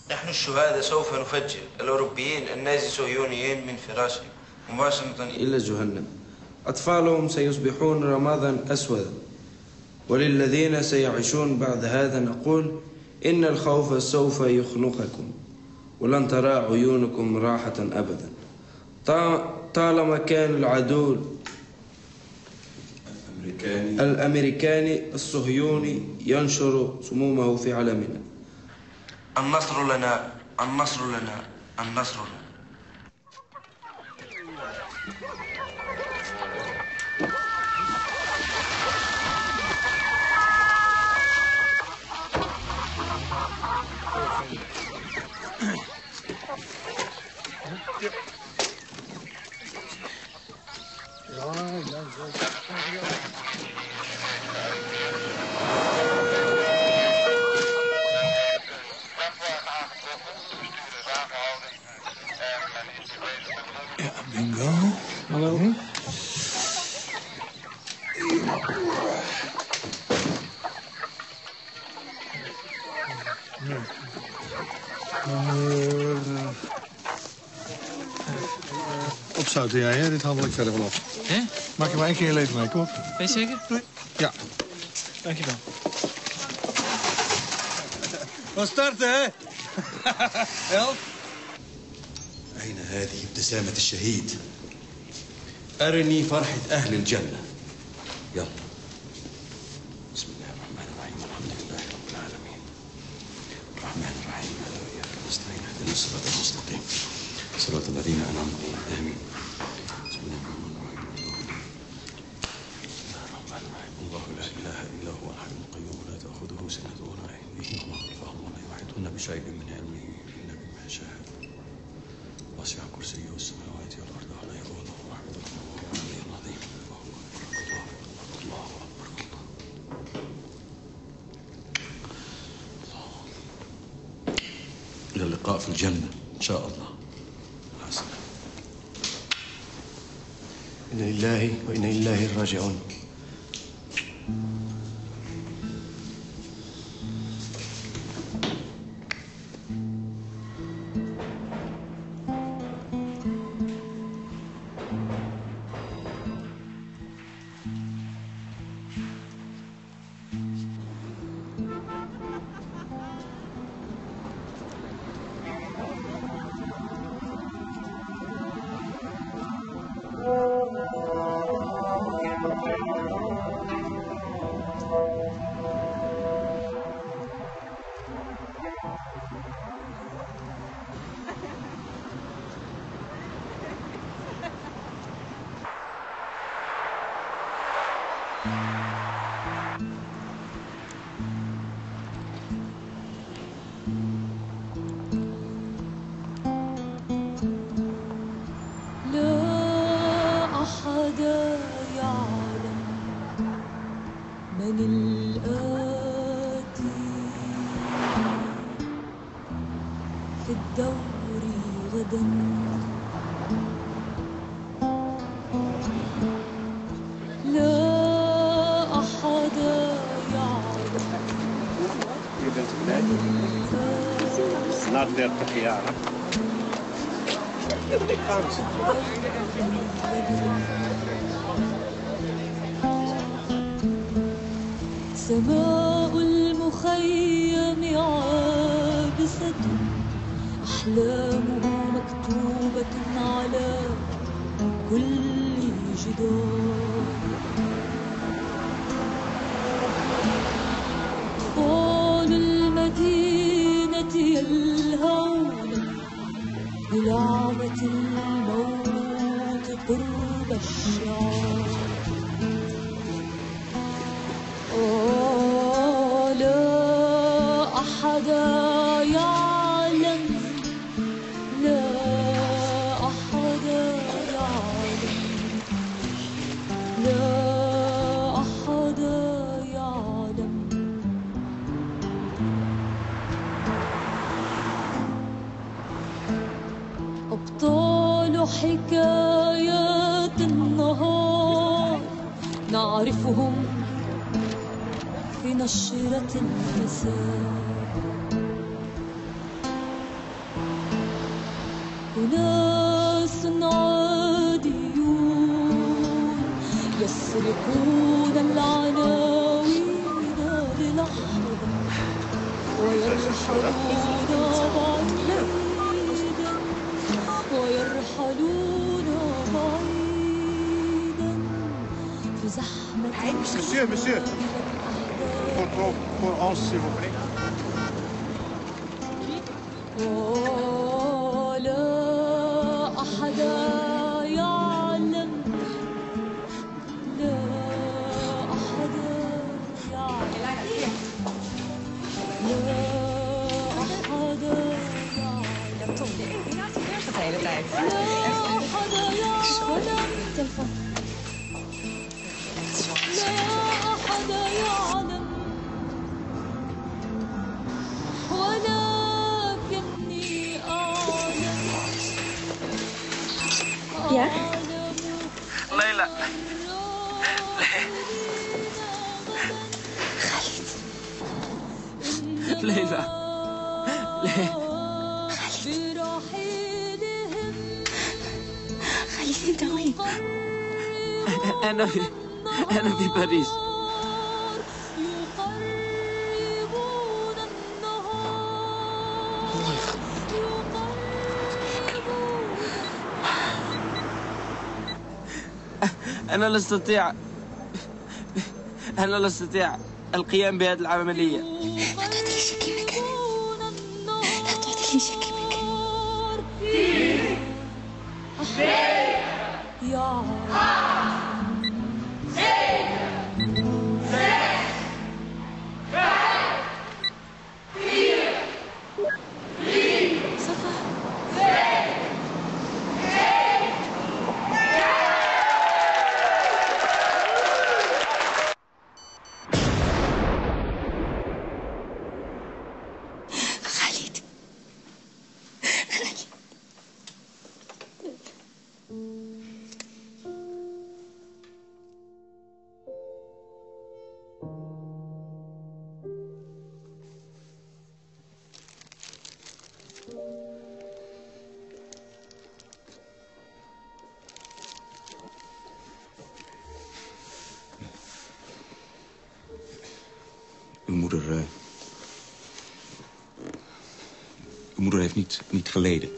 نحن الشهداء سوف نفجر الأوروبيين النازي صهيونيين من فراشهم مباشرة إلى جهنم. أطفالهم سيصبحون رمادا أسودا، وللذين سيعيشون بعد هذا نقول إن الخوف سوف يخنقكم ولن ترى عيونكم راحة أبدا. طالما كان العدو الأمريكاني الصهيوني ينشر سمومه في علمنا. النصر لنا، النصر لنا، النصر لنا. Bingo. Hallo. Opzouten jij, hè? Dit handel ik verder wel op. Hè? Maak je maar 1 keer je leven mee, kom op. Ben je zeker? Nee. Ja. Dankjewel. We starten, hè? Help. أين هذه ابتسامة الشهيد؟ أرني فرحة أهل الجنة. يلا. بسم الله الرحمن الرحيم، الحمد لله رب العالمين. الرحمن الرحيم، مالك وإياك نستعين، اهدنا الصراط المستقيم، صراط الذين أنعمت عليهم. آمين. بسم الله الرحمن الرحيم. الله لا إله إلا هو الحي القيوم لا تأخذه سنة ولا نوم له ما في الأرض ولا يحيطون بشيء من علمه إلا بما شاء. وسع كرسيه السماوات والأرض ولا يؤوده حفظهما وهو العلي العظيم. الله أكبر، الله أكبر، الله. إلى اللقاء في الجنة إن شاء الله. مع السلامة. إنا لله وإنا إليه راجعون. Na 30 jaar. سماء المخيم عابسة، أحلامه مكتوبة على كل جدار. أطفال المدينة يلهون بلعبة الموت قرب الشعر. لا أحد يعلم، لا أحد يعلم، لا أحد يعلم. أبطال حكايات النهار نعرفهم في نشرة المساء. يخلقون العناوين للحظة ويرحلون بعيدا ويرحلون بعيدا في زحمة Monsieur. Pour ons, s'il vous plaît. ولا أحد يعلم لا أحد يعلم لا أحد يعلم De hele tijd. لا أحد يعلم تلفون لا أحد يعلم ولكني أعلم Ja? ليلى ليلى خالد انت وين؟ أنا في باريس. يقربون النهار الله أنا لا أستطيع القيام بهذه العملية. لا تعطي شكي مكان. لا تعطي شكي مكان. يا Uw moeder heeft niet geleden.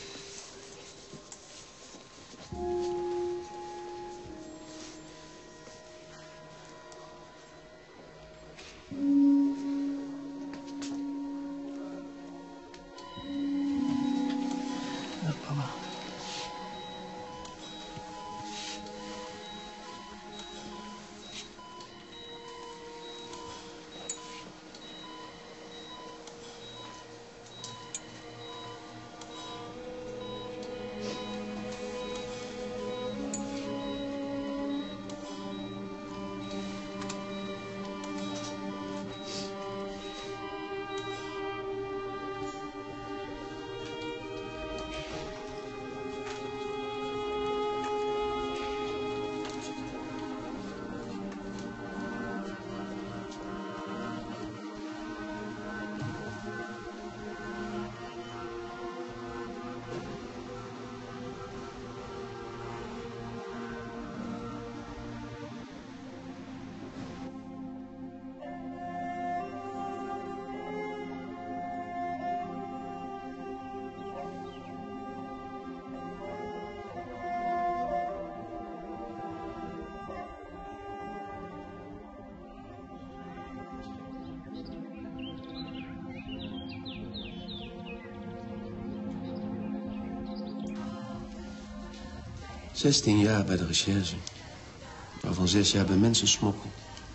$16 jaar bij de recherche, waarvan 6 jaar bij mensensmokkel.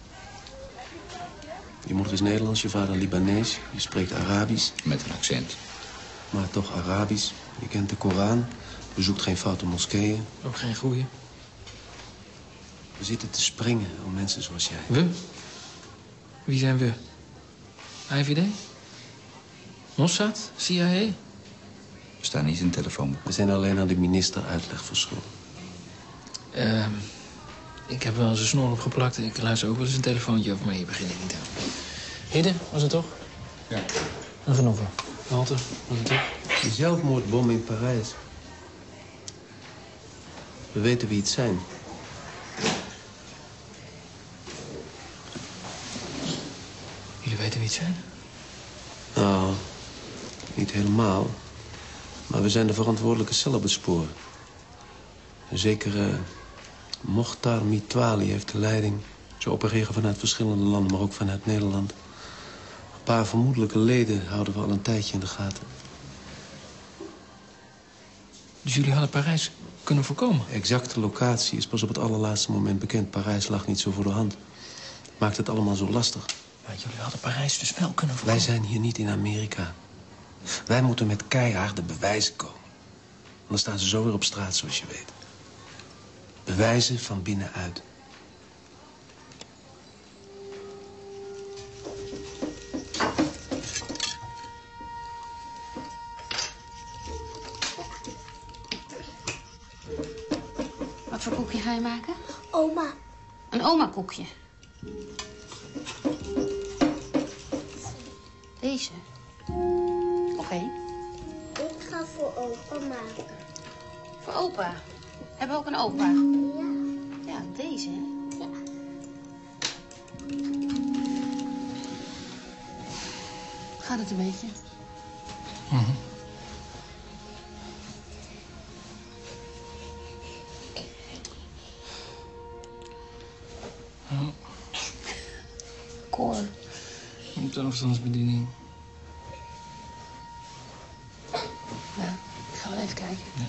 Je moeder is Nederlands, je vader Libanees. Je spreekt Arabisch. Met een accent. Maar toch Arabisch. Je kent de Koran, bezoekt geen foute moskeeën. Ook geen goeie. We zitten te springen om mensen zoals jij. We? Wie zijn we? IVD? Mossad? CIA? We staan niet in het telefoonboek. We zijn alleen aan de minister uitleg verschuldigd. Ik heb wel eens een snor opgeplakt. Ik luister ook wel eens een telefoontje over, maar hier begin ik niet aan. Hidden, was het toch? Ja. Een genoegen. Walter, was het toch? Die zelfmoordbom in Parijs. We weten wie het zijn. weten wie het zijn? Nou, niet helemaal. Maar we zijn de verantwoordelijke cel op het spoor. Een zekere Mokhtar Mitwali heeft de leiding. Ze opereren vanuit verschillende landen, maar ook vanuit Nederland. Een paar vermoedelijke leden houden we al een tijdje in de gaten. Dus jullie hadden Parijs kunnen voorkomen? De exacte locatie is pas op het allerlaatste moment bekend. Parijs lag niet zo voor de hand. Maakt het allemaal zo lastig. Ja, jullie hadden Parijs dus wel kunnen voorkomen. Wij zijn hier niet in Amerika. Wij moeten met keiharde bewijzen komen. Anders staan ze zo weer op straat, zoals je weet. Bewijzen van binnenuit. Wat voor koekje ga je maken? Oma. Een oma-koekje. Deze. Oké. Ik ga voor opa maken. Voor opa. Hebben we ook een opa? Ja. Ja, deze. Ja. Gaat het een beetje? Koor. Op de afstandsbediening. Ja, ik ga wel even kijken. Ja.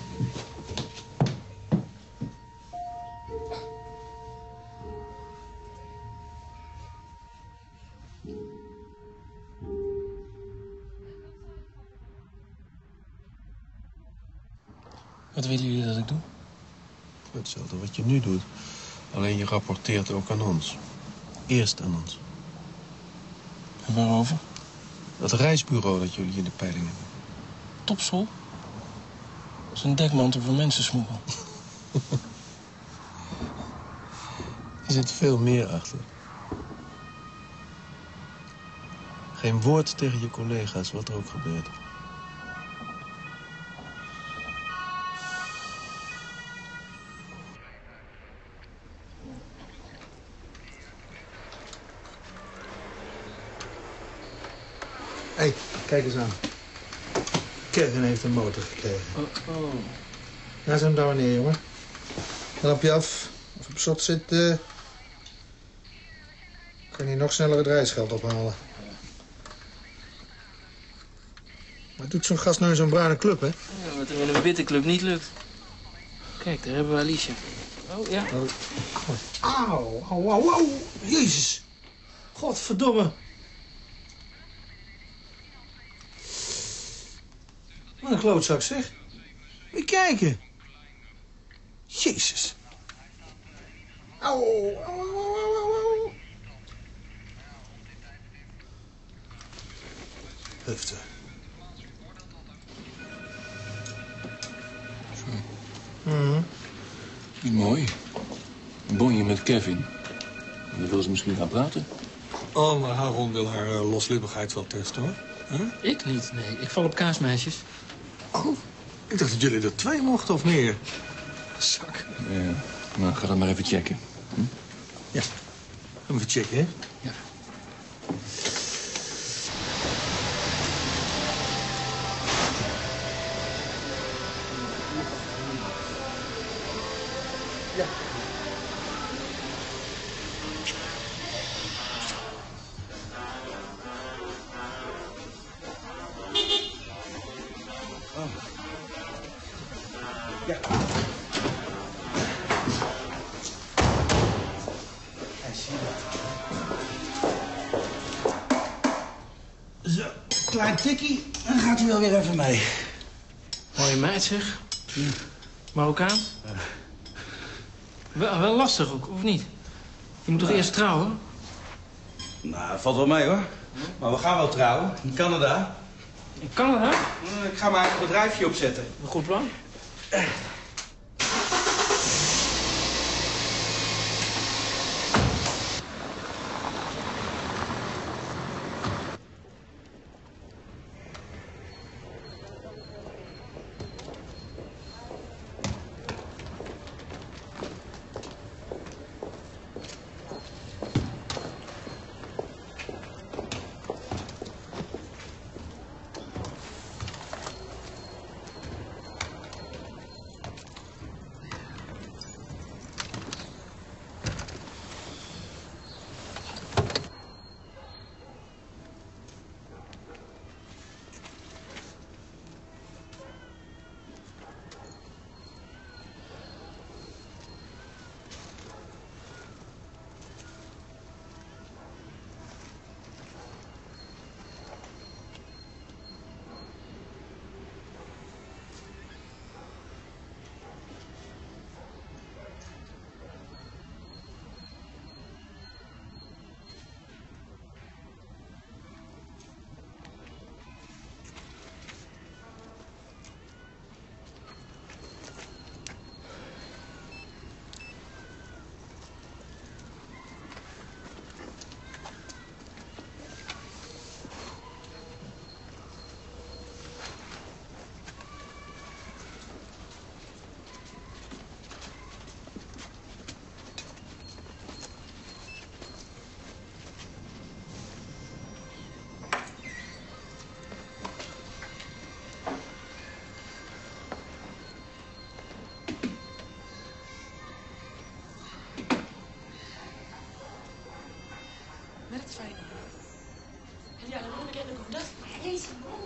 Wat willen jullie dat ik doe? Hetzelfde wat je nu doet. Alleen je rapporteert ook aan ons. Eerst aan ons. En waarover? Dat reisbureau dat jullie in de peiling hebben. Topsel? Dat is een dekmantel voor mensensmokkel. Er zit veel meer achter. Geen woord tegen je collega's, wat er ook gebeurt. Hé, kijk eens aan. Kevin heeft een motor gekregen. Oh. Daar zijn we daar neer, jongen. Lampje af. Als je op slot zit, kan je nog sneller het reisgeld ophalen. Wat doet zo'n gast nou in zo'n bruine club, hè? Ja, wat er in een witte club niet lukt. Kijk, daar hebben we Alicia. Oh, ja. Auw, auw, auw, auw. Jezus. Godverdomme. Wat een klootzak, zeg. Moet je kijken. Jezus. Auw, auw, auw, auw, auw. Heftig. Niet mooi. Een bonje met Kevin. En daar wil ze misschien gaan praten. Oh, maar Haron wil haar loslippigheid wel testen, hoor. Huh? Ik niet, nee. Ik val op kaasmeisjes. Oh, ik dacht dat jullie er 2 mochten of meer. Zak. Ja, nou, ga dat maar even checken. Ja, even checken, hè? Ja. Zo, klein tikkie, dan gaat hij wel weer even mee. Mooie meid, zeg. Marokkaan. Wel lastig ook, of niet? Je moet toch eerst trouwen? Nou, valt wel mee hoor. Maar we gaan wel trouwen in Canada. In Canada? Ik ga mijn eigen bedrijfje opzetten. Een goed plan. تفايدة هل يعلمون بأنكم هناك؟ ليش؟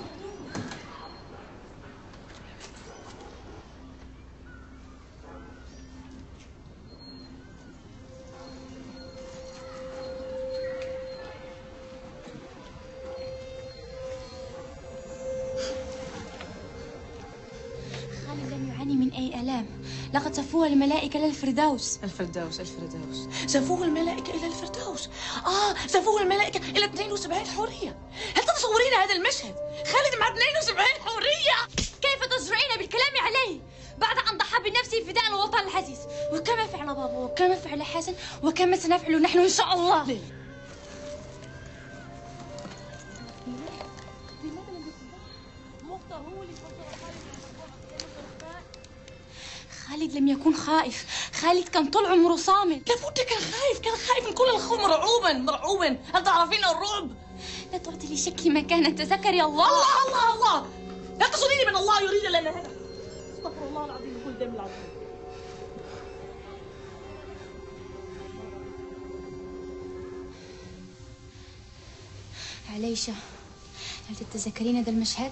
خالد لم يعاني من أي آلام. لقد صفوه الملائكة للفردوس. الفردوس زفوه الملائكة إلى الفردوس. زفوه الملائكة إلى 72 حورية. هل تتصورين هذا المشهد؟ خالد مع 72 حورية. كيف تجرؤين بالكلام عليه بعد أن ضحى بنفسه فداء الوطن العزيز؟ وكما فعل بابا وكما فعل حسن وكما سنفعل نحن إن شاء الله. ليلى. خالد لم يكن خائف. خالد كان طول عمره صامت. لابد كان خايف من كل الخوف. مرعوبا. هل تعرفين الرعب؟ لا تعطي لشك مكانا. تذكري الله. الله لا تصليني من الله يريد لنا هذا. استغفر الله العظيم كل دم العظيم. عليشة، هل تتذكرين هذا المشهد؟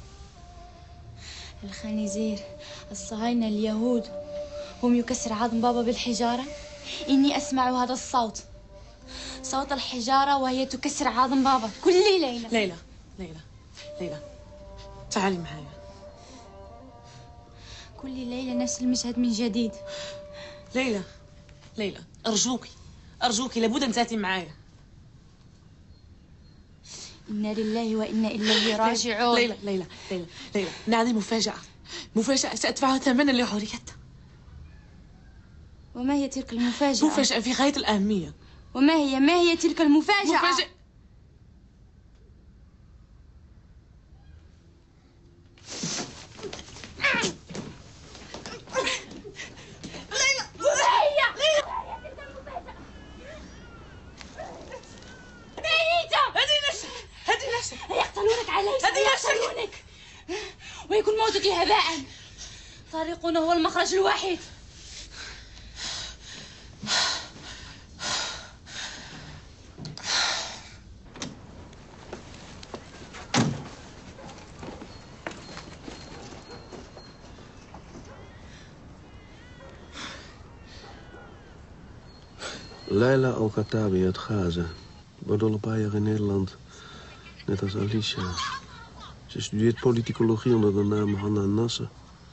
الخنازير الصهاينة اليهود هم يكسر عظم بابا بالحجارة. إني أسمع هذا الصوت، صوت الحجارة وهي تكسر عظم بابا كل ليلة. ليلى تعالي معايا. كل ليلة نفس المشهد من جديد. ليلى أرجوكي لابد أن تأتي معايا. إنا لله وإنا إليه راجعون. ليلى إن هذه مفاجأة سأدفعها ثمنا لحريتها. وما هي تلك المفاجأة؟ مفاجأة في غاية الأهمية. ما هي تلك المفاجأة؟ يقتلونك عليك. يقتلونك ويكون موتك هباء. طريقنا هو المخرج الوحيد. Leila Al-Khattabi uit Gaza. Woont al een paar jaar in Nederland. Net als Alicia. Ze studeert politicologie onder de naam Hanna Nasser.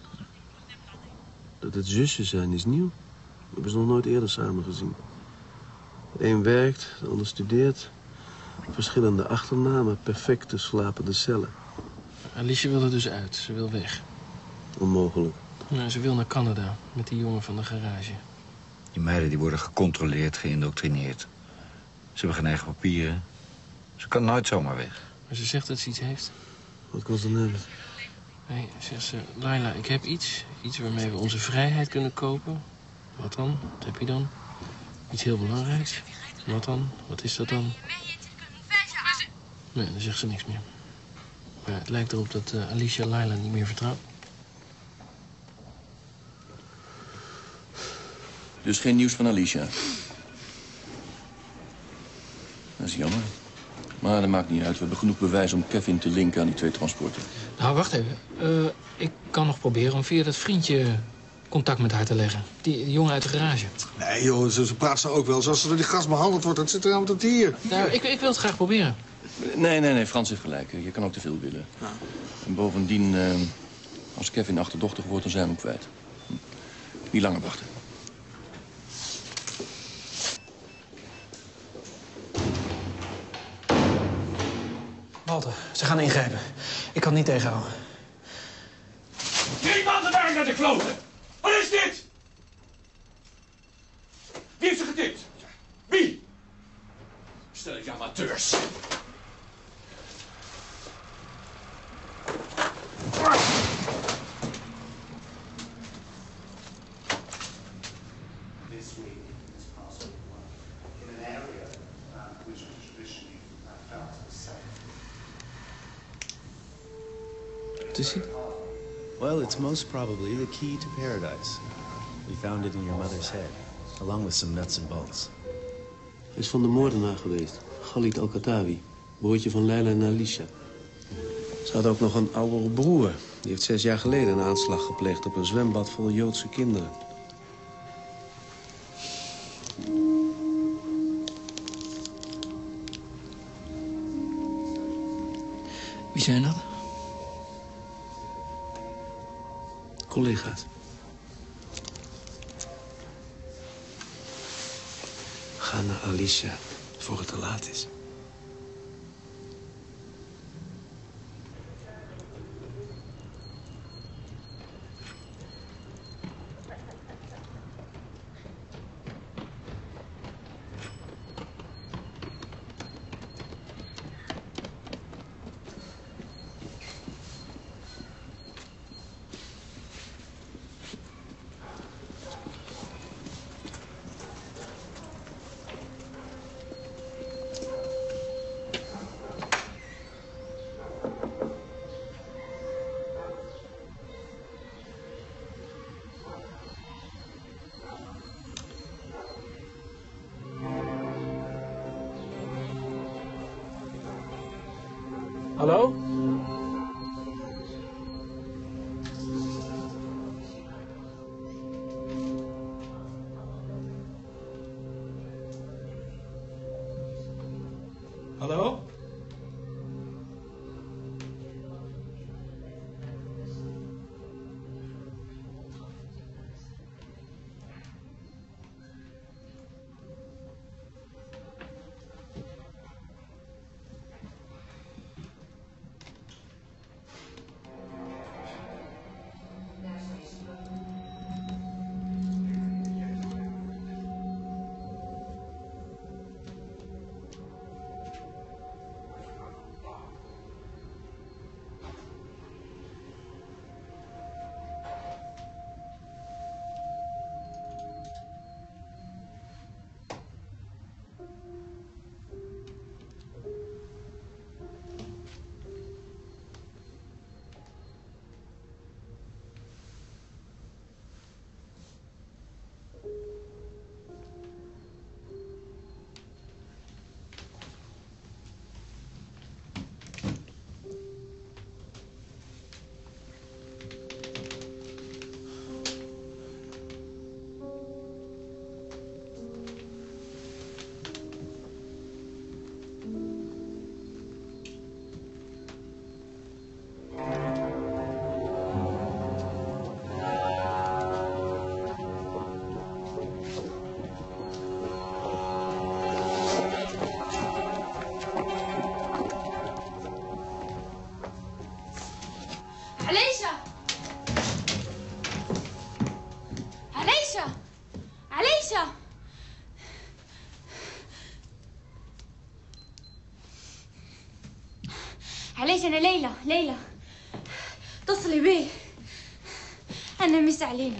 Dat het zussen zijn is nieuw. We hebben ze nog nooit eerder samen gezien. De een werkt, de ander studeert. Verschillende achternamen, perfecte slapende cellen. Alicia wil er dus uit. Ze wil weg. Onmogelijk. Nou, ze wil naar Canada met die jongen van de garage. Die meiden die worden gecontroleerd, geïndoctrineerd. Ze hebben geen eigen papieren. Ze kan nooit zomaar weg. Maar ze zegt dat ze iets heeft. Wat kan ze dan hebben? Nee, zegt ze, Laila, ik heb iets. Iets waarmee we onze vrijheid kunnen kopen. Wat dan? Wat heb je dan? Iets heel belangrijks. Wat dan? Wat is dat dan? Nee, dan zegt ze niks meer. Maar het lijkt erop dat Alicia Laila niet meer vertrouwt. Dus geen nieuws van Alicia. Dat is jammer. Maar dat maakt niet uit. We hebben genoeg bewijs om Kevin te linken aan die 2 transporten. Nou, wacht even. Ik kan nog proberen om via dat vriendje contact met haar te leggen. Die jongen uit de garage. Nee joh, ze praat ze ook wel. Zoals ze door die gast behandeld wordt, dat zit er aan tot hier. Nou, ik wil het graag proberen. Nee, Frans heeft gelijk. Je kan ook te veel willen. Ja. En bovendien, als Kevin achterdochtig wordt, dan zijn we hem kwijt. Niet langer wachten. Walter, ze gaan ingrijpen. Ik kan het niet tegenhouden. 3 maanden daar naar de kloten! Wat is dit? Wie heeft ze getipt? Wie? Stel je amateurs. Well, it's most probably the key to paradise. We found it in your mother's head, along with some nuts and bolts. Is van de moordenaar geweest. Khalid Al-Katawi, broertje van Leila en Alicia. Ze had ook nog een oudere broer. Die heeft 6 jaar geleden een aanslag gepleegd op een zwembad vol Joodse kinderen. Wie zijn dat? Collega's. Ga naar Alicia, voor het te laat is. Hallo? Hallo? علاش أنا ليلى اتصلي بيه أنا مس علينا.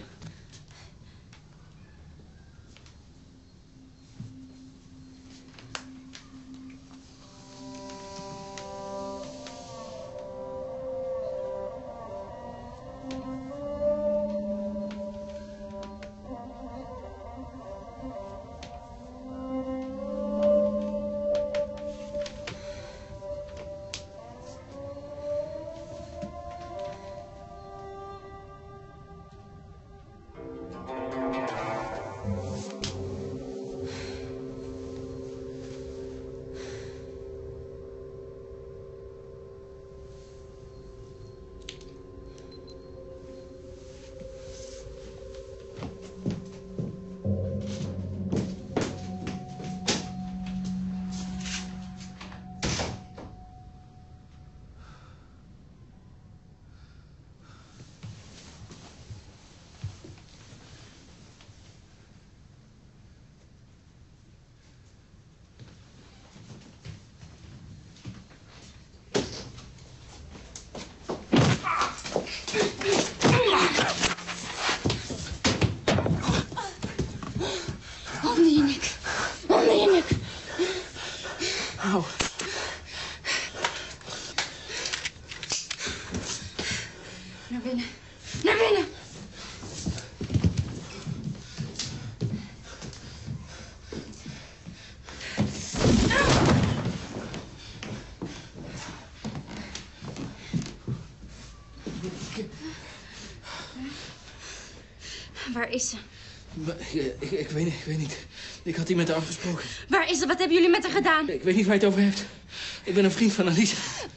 Waar is ze? Ik weet niet. Ik had hier met haar afgesproken. Waar is ze? Wat hebben jullie met haar gedaan? Ik weet niet waar je het over hebt. Ik ben een vriend van Alice.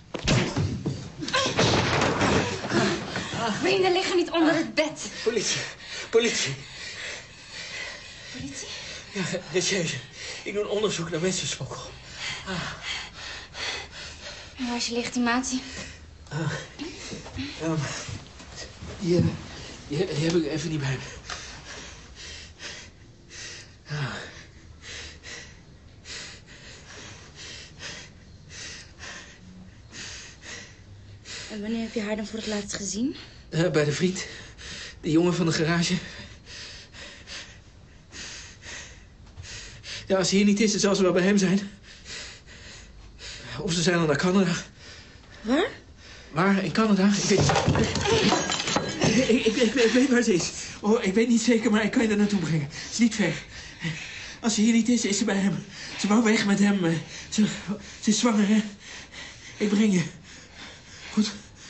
Vrienden liggen niet onder het bed. Politie. Politie? Ja, recherche. Ik doe een onderzoek naar mensensmokkel. En waar is je legitimatie? Die heb ik even niet bij me. En wanneer heb je haar dan voor het laatst gezien? Bij de vriend. Die jongen van de garage. Ja, als hij hier niet is, dan zal ze wel bij hem zijn. Of ze zijn al naar Canada. Waar? Waar? In Canada? Ik weet waar ze is. Oh, ik weet niet zeker, maar ik kan je er naartoe brengen. Het is niet ver. Als ze hier niet is, is ze bij hem. Ze wou weg met hem. Ze is zwanger, hè? Ik breng je. Goed.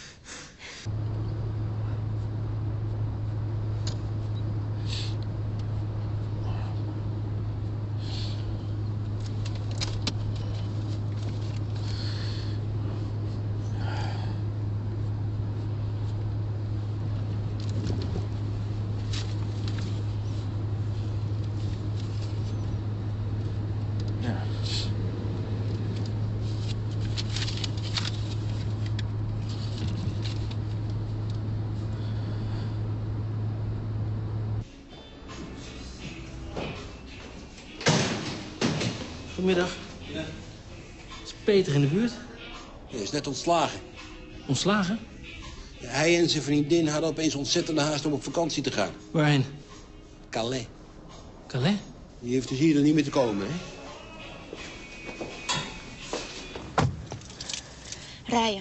Goedemiddag. Ja. Is Peter in de buurt? Hij is net ontslagen. Ontslagen? Ja, hij en zijn vriendin hadden opeens ontzettende haast om op vakantie te gaan. Waarheen? Calais. Calais? Die heeft dus hier er niet meer te komen, hè? Rijden.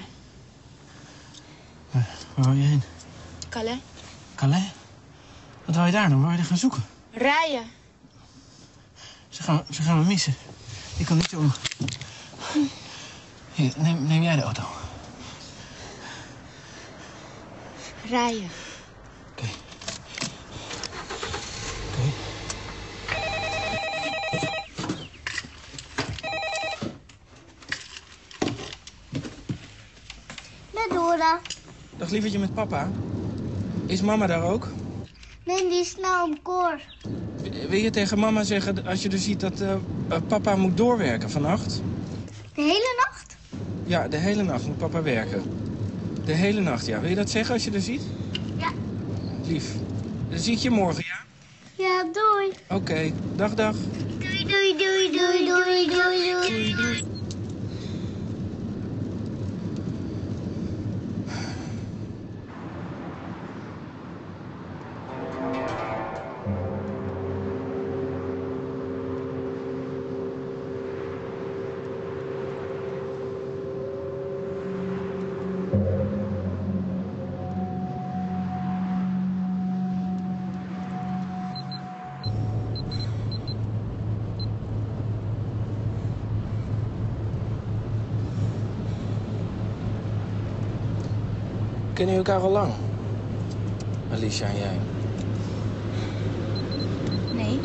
Waar wou je heen? Calais. Calais? Wat wou je daar doen? Waar wou je er gaan zoeken? Rijden. Ze gaan me missen. Ik kan niet zo... Hier, neem jij de auto. Rijden. Oké. Met Dora. Dag lievertje met papa. Is mama daar ook? Nee, die is nou om koor. Wil je tegen mama zeggen als je dus ziet dat papa moet doorwerken vannacht? De hele nacht? Ja, de hele nacht moet papa werken. De hele nacht, ja. Wil je dat zeggen als je er ziet? Ja. Lief. Dan zie ik je morgen, ja? Ja, doei. Oké. Dag, dag. Doei, doei, doei, doei, doei, doei, doei. Kennen jullie elkaar al lang? Alicia en jij? Nee.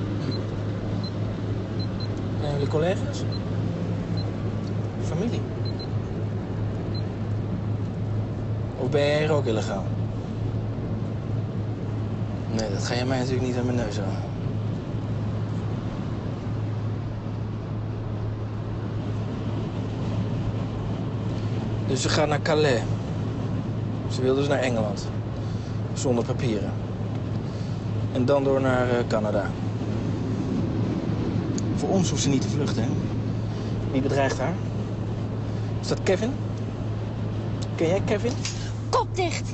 Zijn jullie collega's? Familie? Of ben jij hier ook illegaal? Nee, dat ga je mij natuurlijk niet aan mijn neus halen. Dus ze gaat naar Calais. Ze wil dus naar Engeland. Zonder papieren. En dan door naar Canada. Voor ons hoeft ze niet te vluchten, hè? Wie bedreigt haar? Is dat Kevin? Ken jij Kevin? Kop dicht!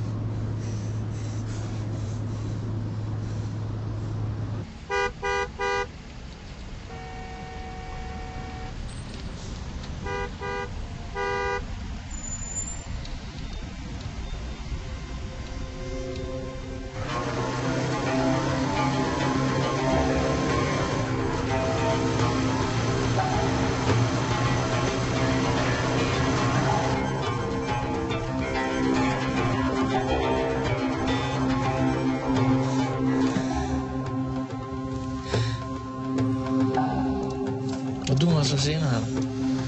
ze inhalen.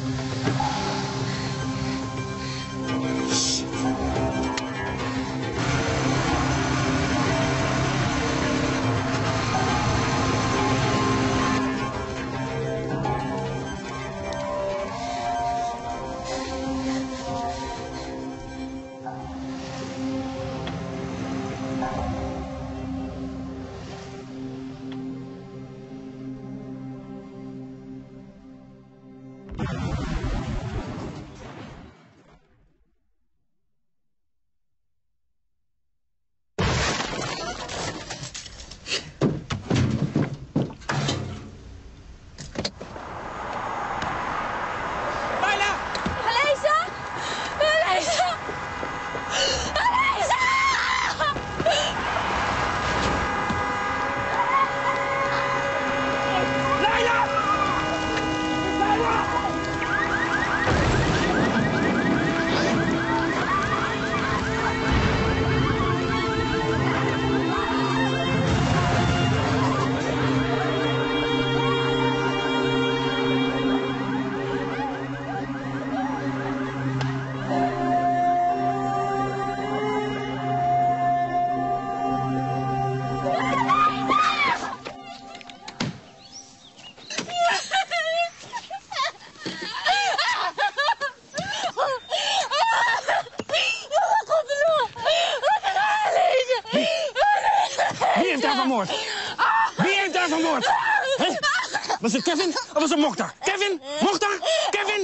Was het Kevin of was het Mokhtar? Kevin? Mokhtar? Kevin?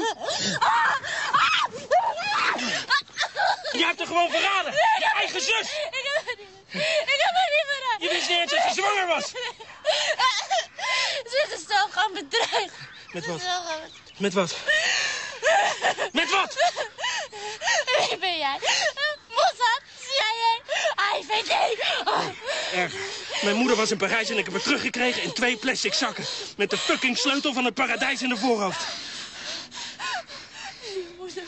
Je hebt haar gewoon verraden. Je eigen zus. Ik heb haar niet verraden. Je wist niet eens dat ze zwanger was. Ze is zelf gaan bedreigen. Met wat? Met wat? Met wat? Wie ben jij? Mossad? CIA? IVD? Erg. Mijn moeder was in Parijs en ik heb haar teruggekregen in 2 plastic zakken. Met de fucking sleutel van het paradijs in de voorhoofd. Moeder.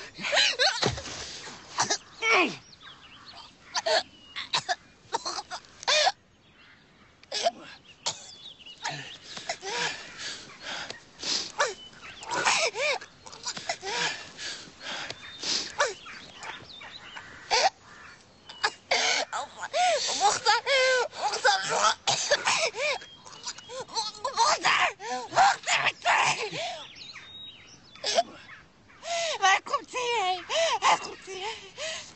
Waar komt hij heen? Waar komt hij heen?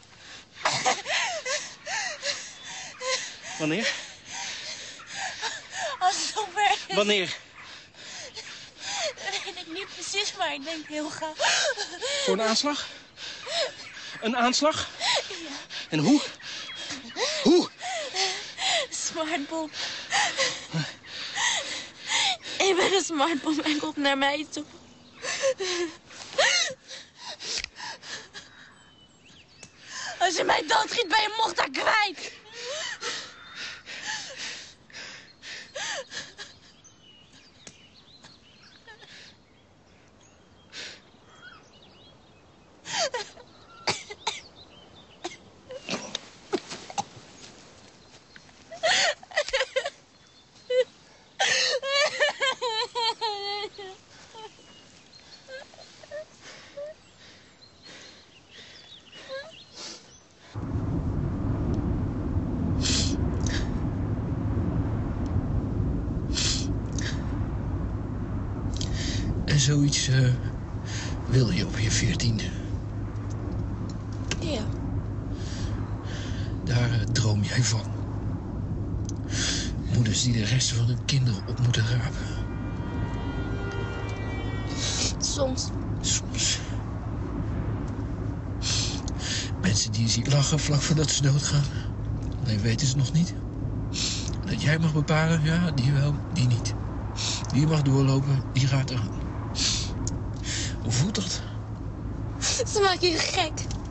Wanneer? Als het zover is. Wanneer? Dat weet ik niet precies, maar ik denk heel gauw. Voor een aanslag? Een aanslag? Ja. En hoe? Hoe? Smartbom. Ik ben een smartbom en komt naar mij toe. Als je mij doodschiet, ben je Mokhtar kwijt. En zoiets wil je op je 14e. Ja. Daar droom jij van. Moeders die de resten van hun kinderen op moeten rapen. Soms. Soms. Mensen die je ziet lachen vlak voordat ze doodgaan. Nee, weten ze nog niet. Dat jij mag bepalen, ja, die wel, die niet. Die mag doorlopen, die gaat eraan. Hoe voelt dat? Ze maken je gek.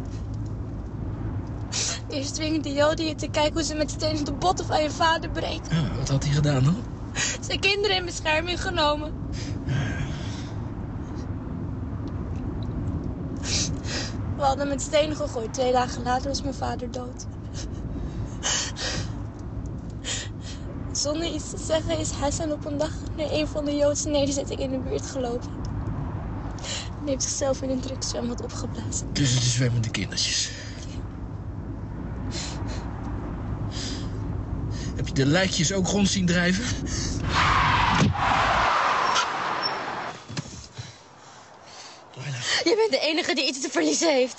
Eerst dwingen de Joden je te kijken hoe ze met stenen de botten van je vader breken. Ja, wat had hij gedaan dan? Zijn kinderen in bescherming genomen. We hadden met stenen gegooid. 2 dagen later was mijn vader dood. Zonder iets te zeggen is Hassan op een dag naar een van de Joodse nederzettingen in de buurt gelopen. en heeft zichzelf in een drugszwembad opgeblazen. Tussen de zwemmende kindertjes. Heb je de lijkjes ook rond zien drijven? Je bent de enige die iets te verliezen heeft.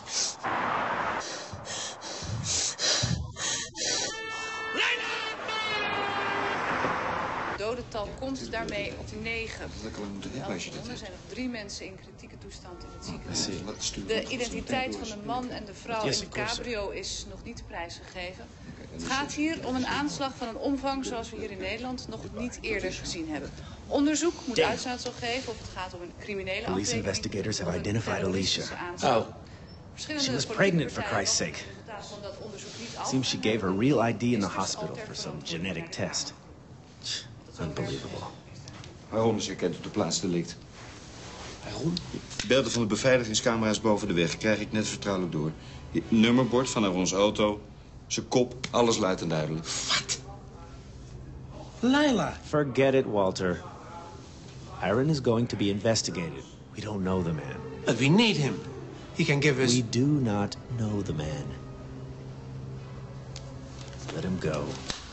Het dodental komt daarmee op 9. Er zijn nog 3 mensen in kritieke toestand in het ziekenhuis. De identiteit van de man en de vrouw in de cabrio is nog niet prijsgegeven. Het gaat hier om een aanslag van een omvang zoals we hier in Nederland nog niet eerder gezien hebben. Onderzoek moet uitsluitsel geven of het gaat om een criminele afdeling. Police investigators have identified Alicia. Oh. She was pregnant, for Christ's sake. Seems she gave her real ID in the hospital for some genetic test. Unbelievable. Haroun is herkend op de plaats delict. Haroun? Beelden van de beveiligingscamera's boven de weg krijg ik net vertrouwelijk door. Het nummerbord van Haroun's auto, zijn kop, alles luid en duidelijk. Wat? Layla! Forget it, Walter. Aaron is going to be investigated. We don't know the man. But we need him. He can give us... We do not know the man. Let him go.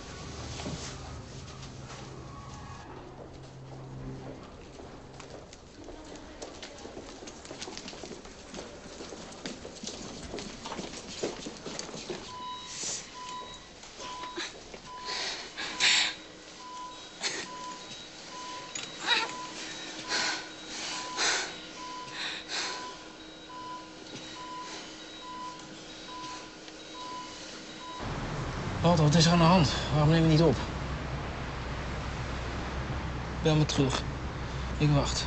Walter, wat is er aan de hand? Waarom neem je niet op? Bel me terug. Ik wacht.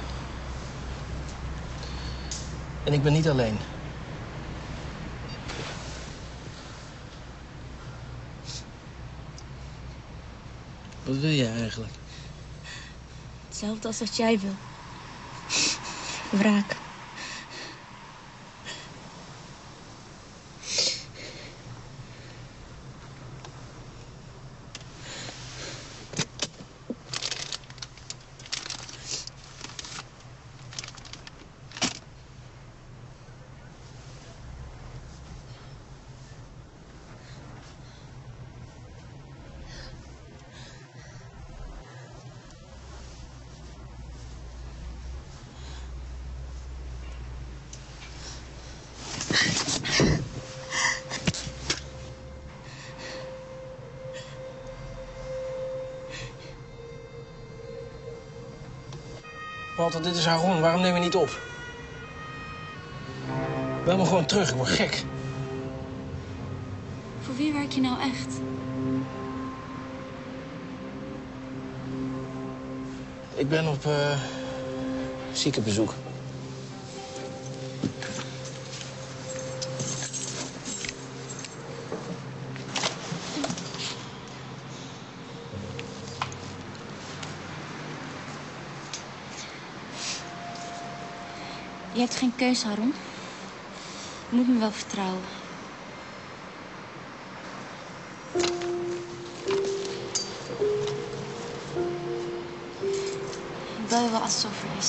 En ik ben niet alleen. Wat wil jij eigenlijk? Hetzelfde als wat jij wil. Wraak. Walter, dit is Haroun. Waarom neem je niet op? Bel me gewoon terug. Ik word gek. Voor wie werk je nou echt? Ik ben op ziekenbezoek. Je hebt geen keus, Haroun. Je moet me wel vertrouwen. Ik bel je wel als het zover is.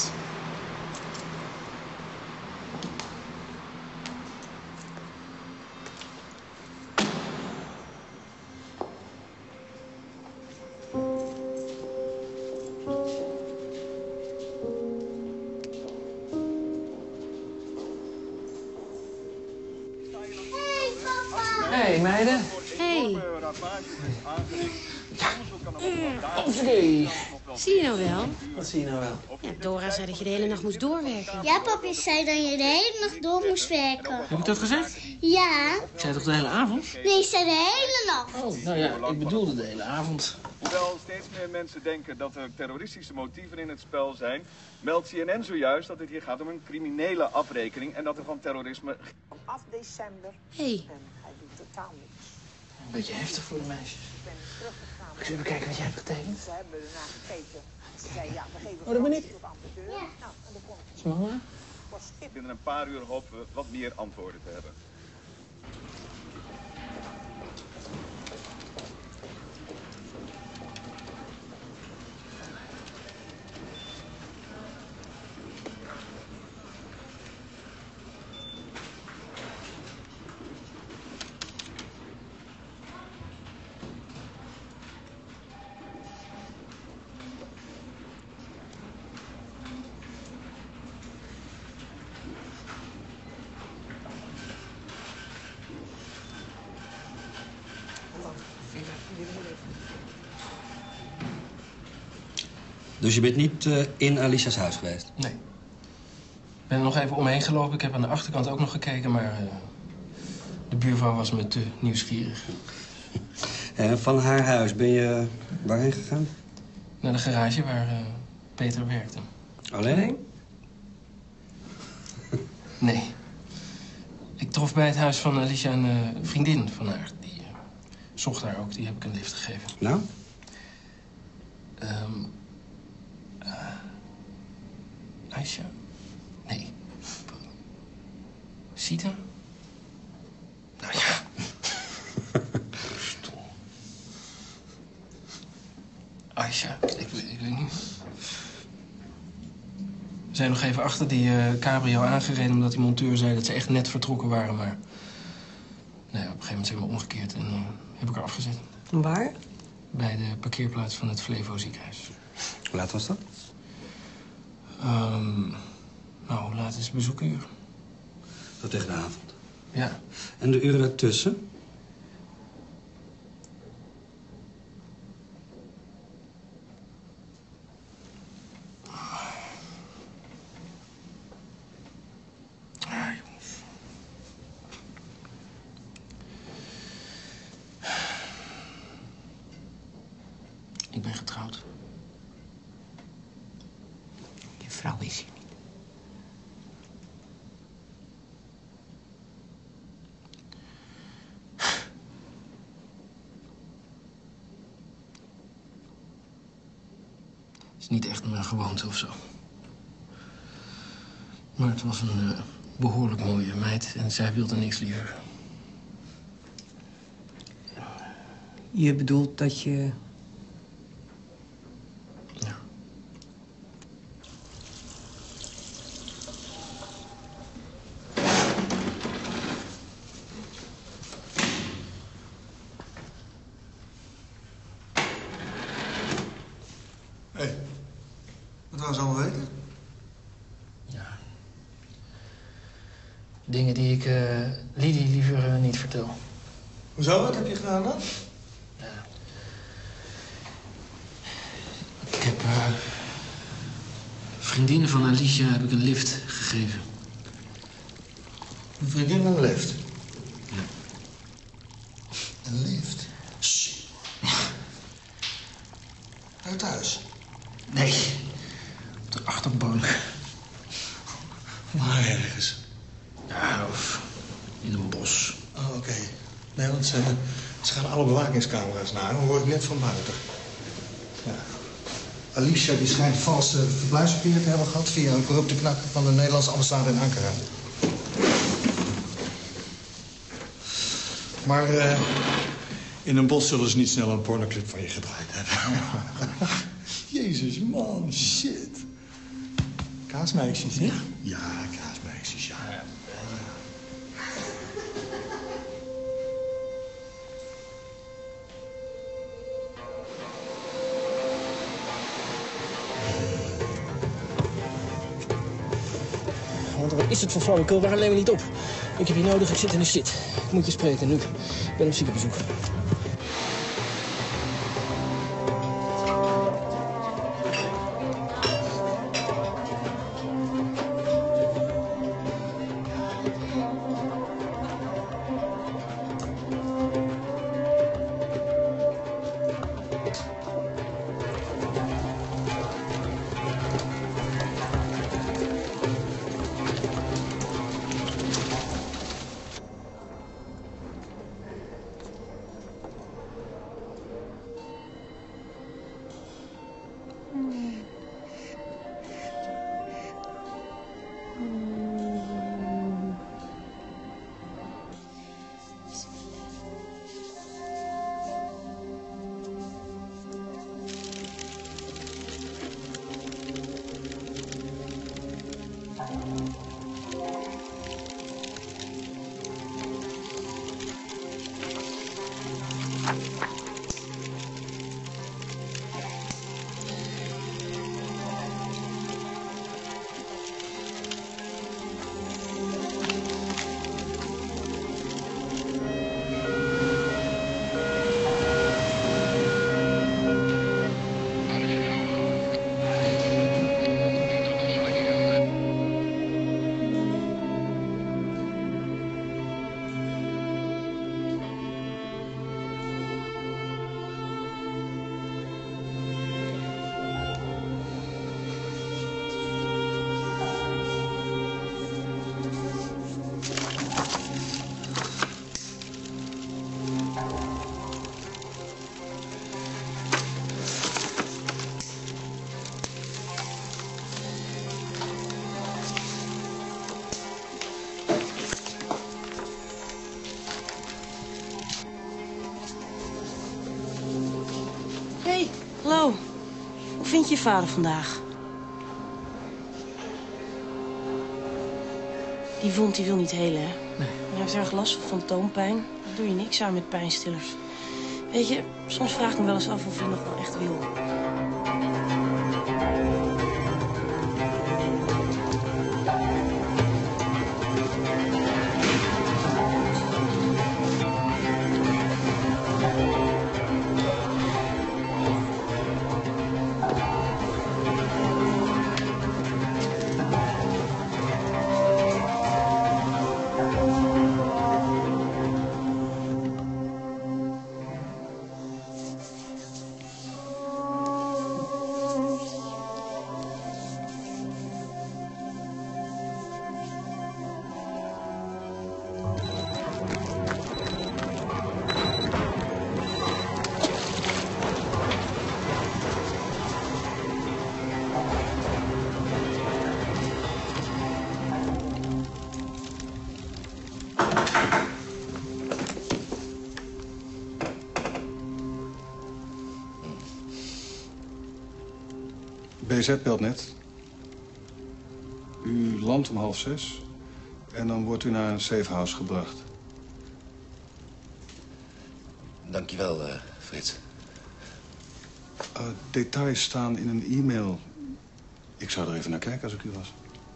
Hey, meiden. Hey. Oké. Zie je nou wel? Wat zie je nou wel? Ja, Dora zei dat je de hele nacht moest doorwerken. Ja, papi zei dat je de hele nacht door moest werken. Heb ik dat gezegd? Ja. Ik zei toch de hele avond? Nee, ik zei de hele nacht. Oh, nou ja, ik bedoelde de hele avond. Hoewel steeds meer mensen denken dat er terroristische motieven in het spel zijn, meldt CNN zojuist dat het hier gaat om een criminele afrekening en dat er van terrorisme... Vanaf december. Hey. En hij doet totaal niks. Een beetje heftig voor de meisjes. Ik ben teruggegaan. Mag ik eens even kijken wat jij hebt getekend? Ze hebben ernaar gekeken. Ze zei ja, we geven Oh, dat ben ik. op ambassadeur. Ja. Nou, en dan komt Is mama? Binnen een paar uur hopen we wat meer antwoorden te hebben. Dus je bent niet in Alicia's huis geweest? Nee. Ik ben er nog even omheen gelopen. Ik heb aan de achterkant ook nog gekeken, maar de buurvrouw was me te nieuwsgierig. En van haar huis ben je waarheen gegaan? Naar de garage waar Peter werkte. Alleen? Nee. Ik trof bij het huis van Alicia een vriendin van haar. Die zocht haar ook, die heb ik een lift gegeven. Nou? Aisha? Nee. Sita? Nou ja. Stom. Aisha? Ik weet niet. We zijn nog even achter die cabrio aangereden omdat die monteur zei dat ze echt net vertrokken waren, maar... Nou ja, op een gegeven moment zijn we omgekeerd en heb ik haar afgezet. Waar? Bij de parkeerplaats van het Flevo ziekenhuis. Hoe laat was dat? Nou, hoe laat is het bezoekuur? Tot tegen de avond. Ja. En de uren daartussen? Ik ben getrouwd. Je vrouw is hier niet. Het is niet echt mijn gewoonte of zo. Maar het was een behoorlijk mooie meid en zij wilde niks liever. Je bedoelt dat je... Ja. Hé, wat wou ze allemaal weten? Ja. Dingen die ik Lidie liever niet vertel. Hoezo? Wat heb je gedaan dan? Ik heb vriendinnen van Alicia heb ik een lift gegeven. Een vriendin een lift? Ja. Een lift? Shh. Uit thuis? Nee, op de achterbank. Waar ergens? Ja, of in een bos. Oh, oké. Nee, want ze gaan alle bewakingscamera's na. Dan hoor ik net van buiten. Ja. Alicia die schijnt valse verblijfspapieren te hebben gehad... via een corrupte knakker van de Nederlandse ambassade in Ankara. Maar in een bos zullen ze niet snel een pornoclip van je gedraaid hebben. Jezus, man, shit. Kaasmeisjes, hè? Ja, kaasmeisjes, ja. Want wat is het voor flauwekul? Waarom neem je niet op? Ik heb je nodig, ik zit in de shit. Ik moet je spreken, nu. Ik ben op ziekenbezoek. Hallo. Hoe vind je je vader vandaag? Die wond die wil niet helen, hè? Nee. Hij heeft erg last van fantoompijn. Daar doe je niks aan met pijnstillers. Weet je, soms vraag ik me wel eens af of hij nog wel echt wil. BZ belt net. U landt om 5:30 en dan wordt u naar een safehouse gebracht. Dankjewel, Frits. Details staan in een e-mail. Ik zou er even naar kijken als ik u was.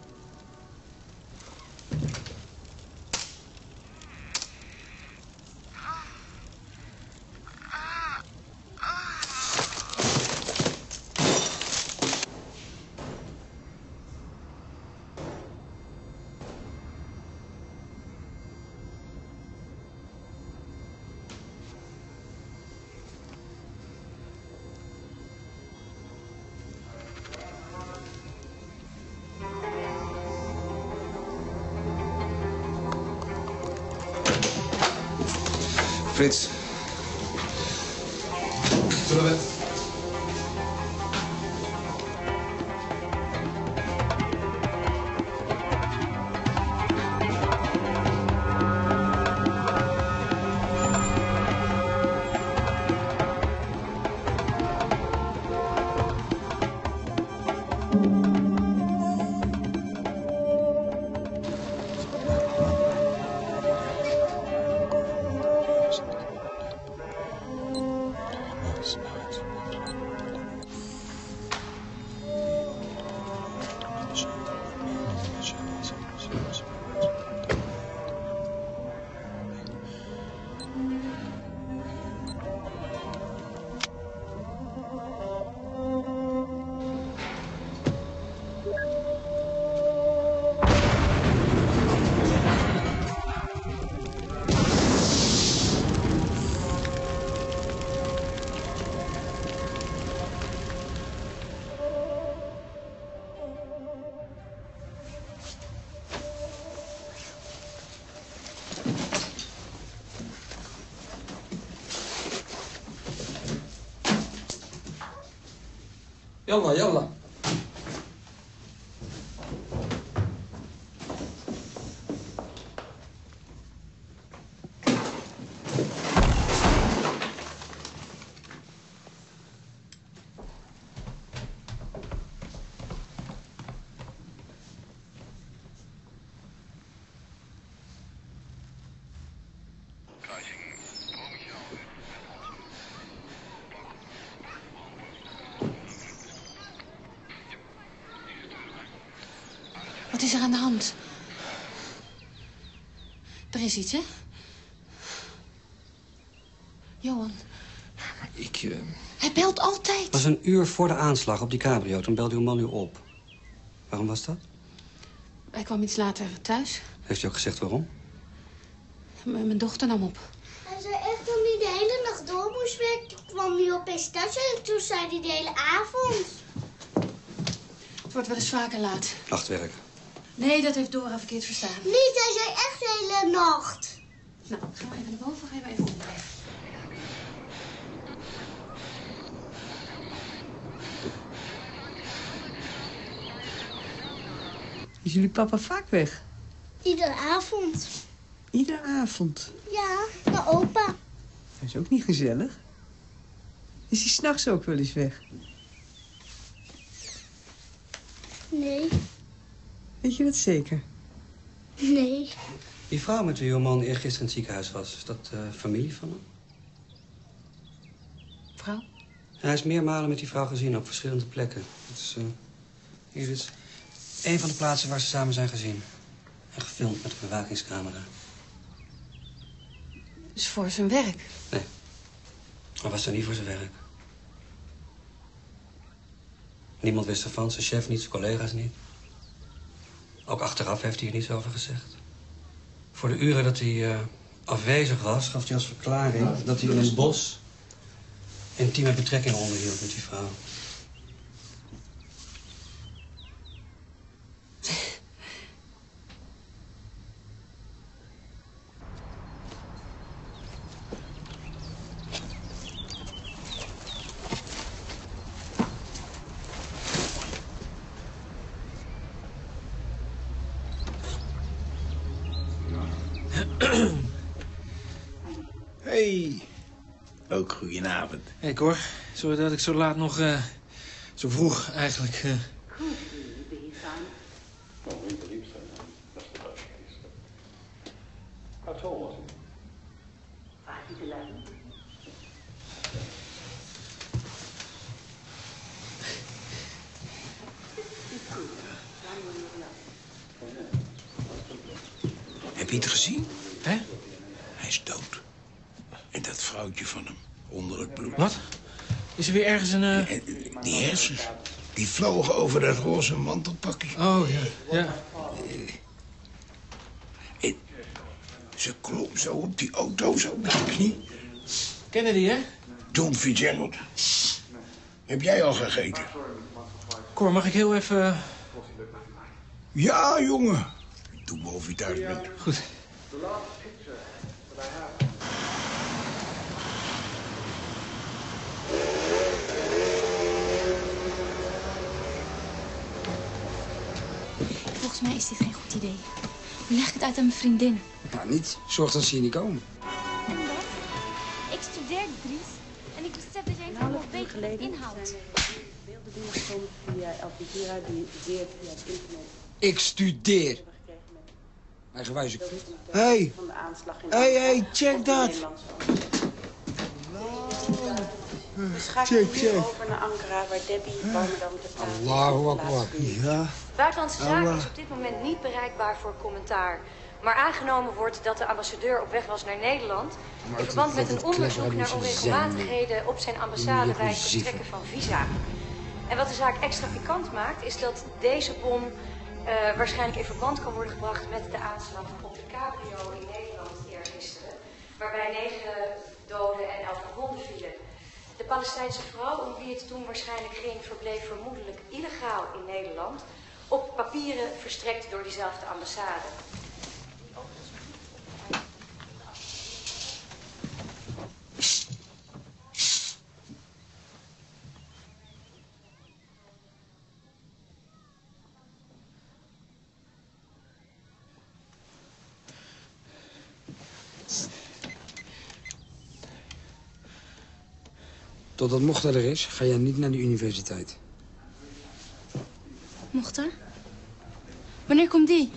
Frits. Zullen we... يلا يلا Wat is er aan de hand? Er is iets, hè? Johan. Hij belt altijd. Het was een uur voor de aanslag op die cabrio. Toen belde uw man u op. Waarom was dat? Hij kwam iets later thuis. Heeft u ook gezegd waarom? Mijn dochter nam op. Hij zei echt dat hij de hele nacht door moest werken. Toen kwam hij opeens thuis en toen zei hij de hele avond. Het wordt wel eens vaker laat. Nachtwerk. Nee, dat heeft Dora verkeerd verstaan. Niet, hij zei echt de hele nacht. Nou, gaan we even naar boven, gaan we even opblijven. Is jullie papa vaak weg? Iedere avond. Iedere avond? Ja, naar opa. Dat is ook niet gezellig. Is hij 's nachts ook wel eens weg? Nee. Weet je dat zeker? Nee. Die vrouw met wie uw man eergisteren in het ziekenhuis was, is dat familie van hem? Vrouw? Hij is meermalen met die vrouw gezien op verschillende plekken. Dat is, hier is een van de plaatsen waar ze samen zijn gezien. En gefilmd met een bewakingscamera. Dus voor zijn werk? Nee, hij was er niet voor zijn werk. Niemand wist ervan, zijn chef niet, zijn collega's niet. Ook achteraf heeft hij er niets over gezegd. Voor de uren dat hij afwezig was, gaf hij als verklaring dat hij in een bos intieme betrekkingen onderhield met die vrouw. Hey, ook goedenavond. Hé, Cor. Sorry dat ik zo laat nog... zo vroeg eigenlijk... Heb je het gezien? Hè? Hij is dood. En dat vrouwtje van hem, onder het bloed. Wat? Is er weer ergens een... Die hersens, die vlogen over dat roze mantelpakje. Oh, ja. Ja. En ze klom zo op die auto, zo met de knie. Kennen die, hè? John Fitzgerald. Heb jij al gegeten? Cor, mag ik heel even... Ja, jongen. Doe me of je thuis bent. Goed. Volgens mij is dit geen goed idee. Hoe leg ik het uit aan mijn vriendinnen? Nou, niet. Zorg dat ze hier niet komen. En dan? Ik studeer, Dries. En ik besef dat jij een allemaal weet wat het inhoudt. Beelden binnengekomen via El Jazeera die zeer via het internet. Ik studeer. Eigenwijze kut. Hey, hey, check dat. We schakelen nu over naar Ankara, waar Debbie Warmerdam te praten. Allahu Akbar. Ja. Buitenlandse Zaken is op dit moment niet bereikbaar voor commentaar. Maar aangenomen wordt dat de ambassadeur op weg was naar Nederland... in verband met een onderzoek naar onregelmatigheden op zijn ambassade bij het verstrekken van visa. En wat de zaak extra pikant maakt, is dat deze bom waarschijnlijk in verband kan worden gebracht met de aanslag op de cabrio in Nederland eergisteren. Waarbij 9 doden en 11 gewonden vielen. De Palestijnse vrouw, om wie het toen waarschijnlijk ging, verbleef vermoedelijk illegaal in Nederland. Op papieren verstrekt door diezelfde ambassade. Totdat Mochtar er is, ga jij niet naar de universiteit. Mochtar? Wanneer komt die?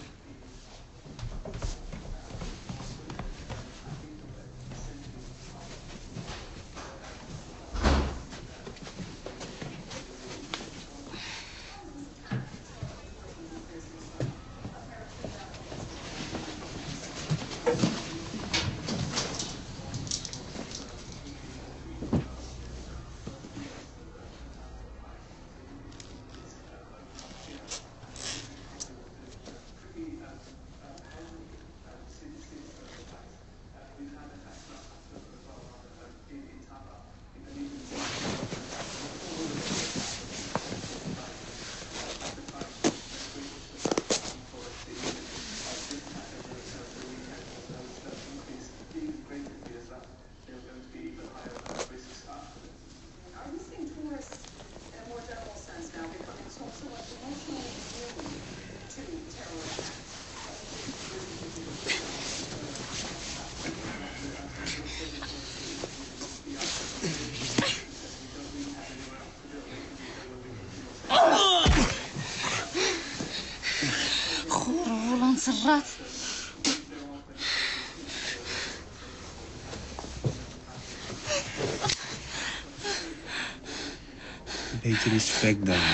Beetje respect dan.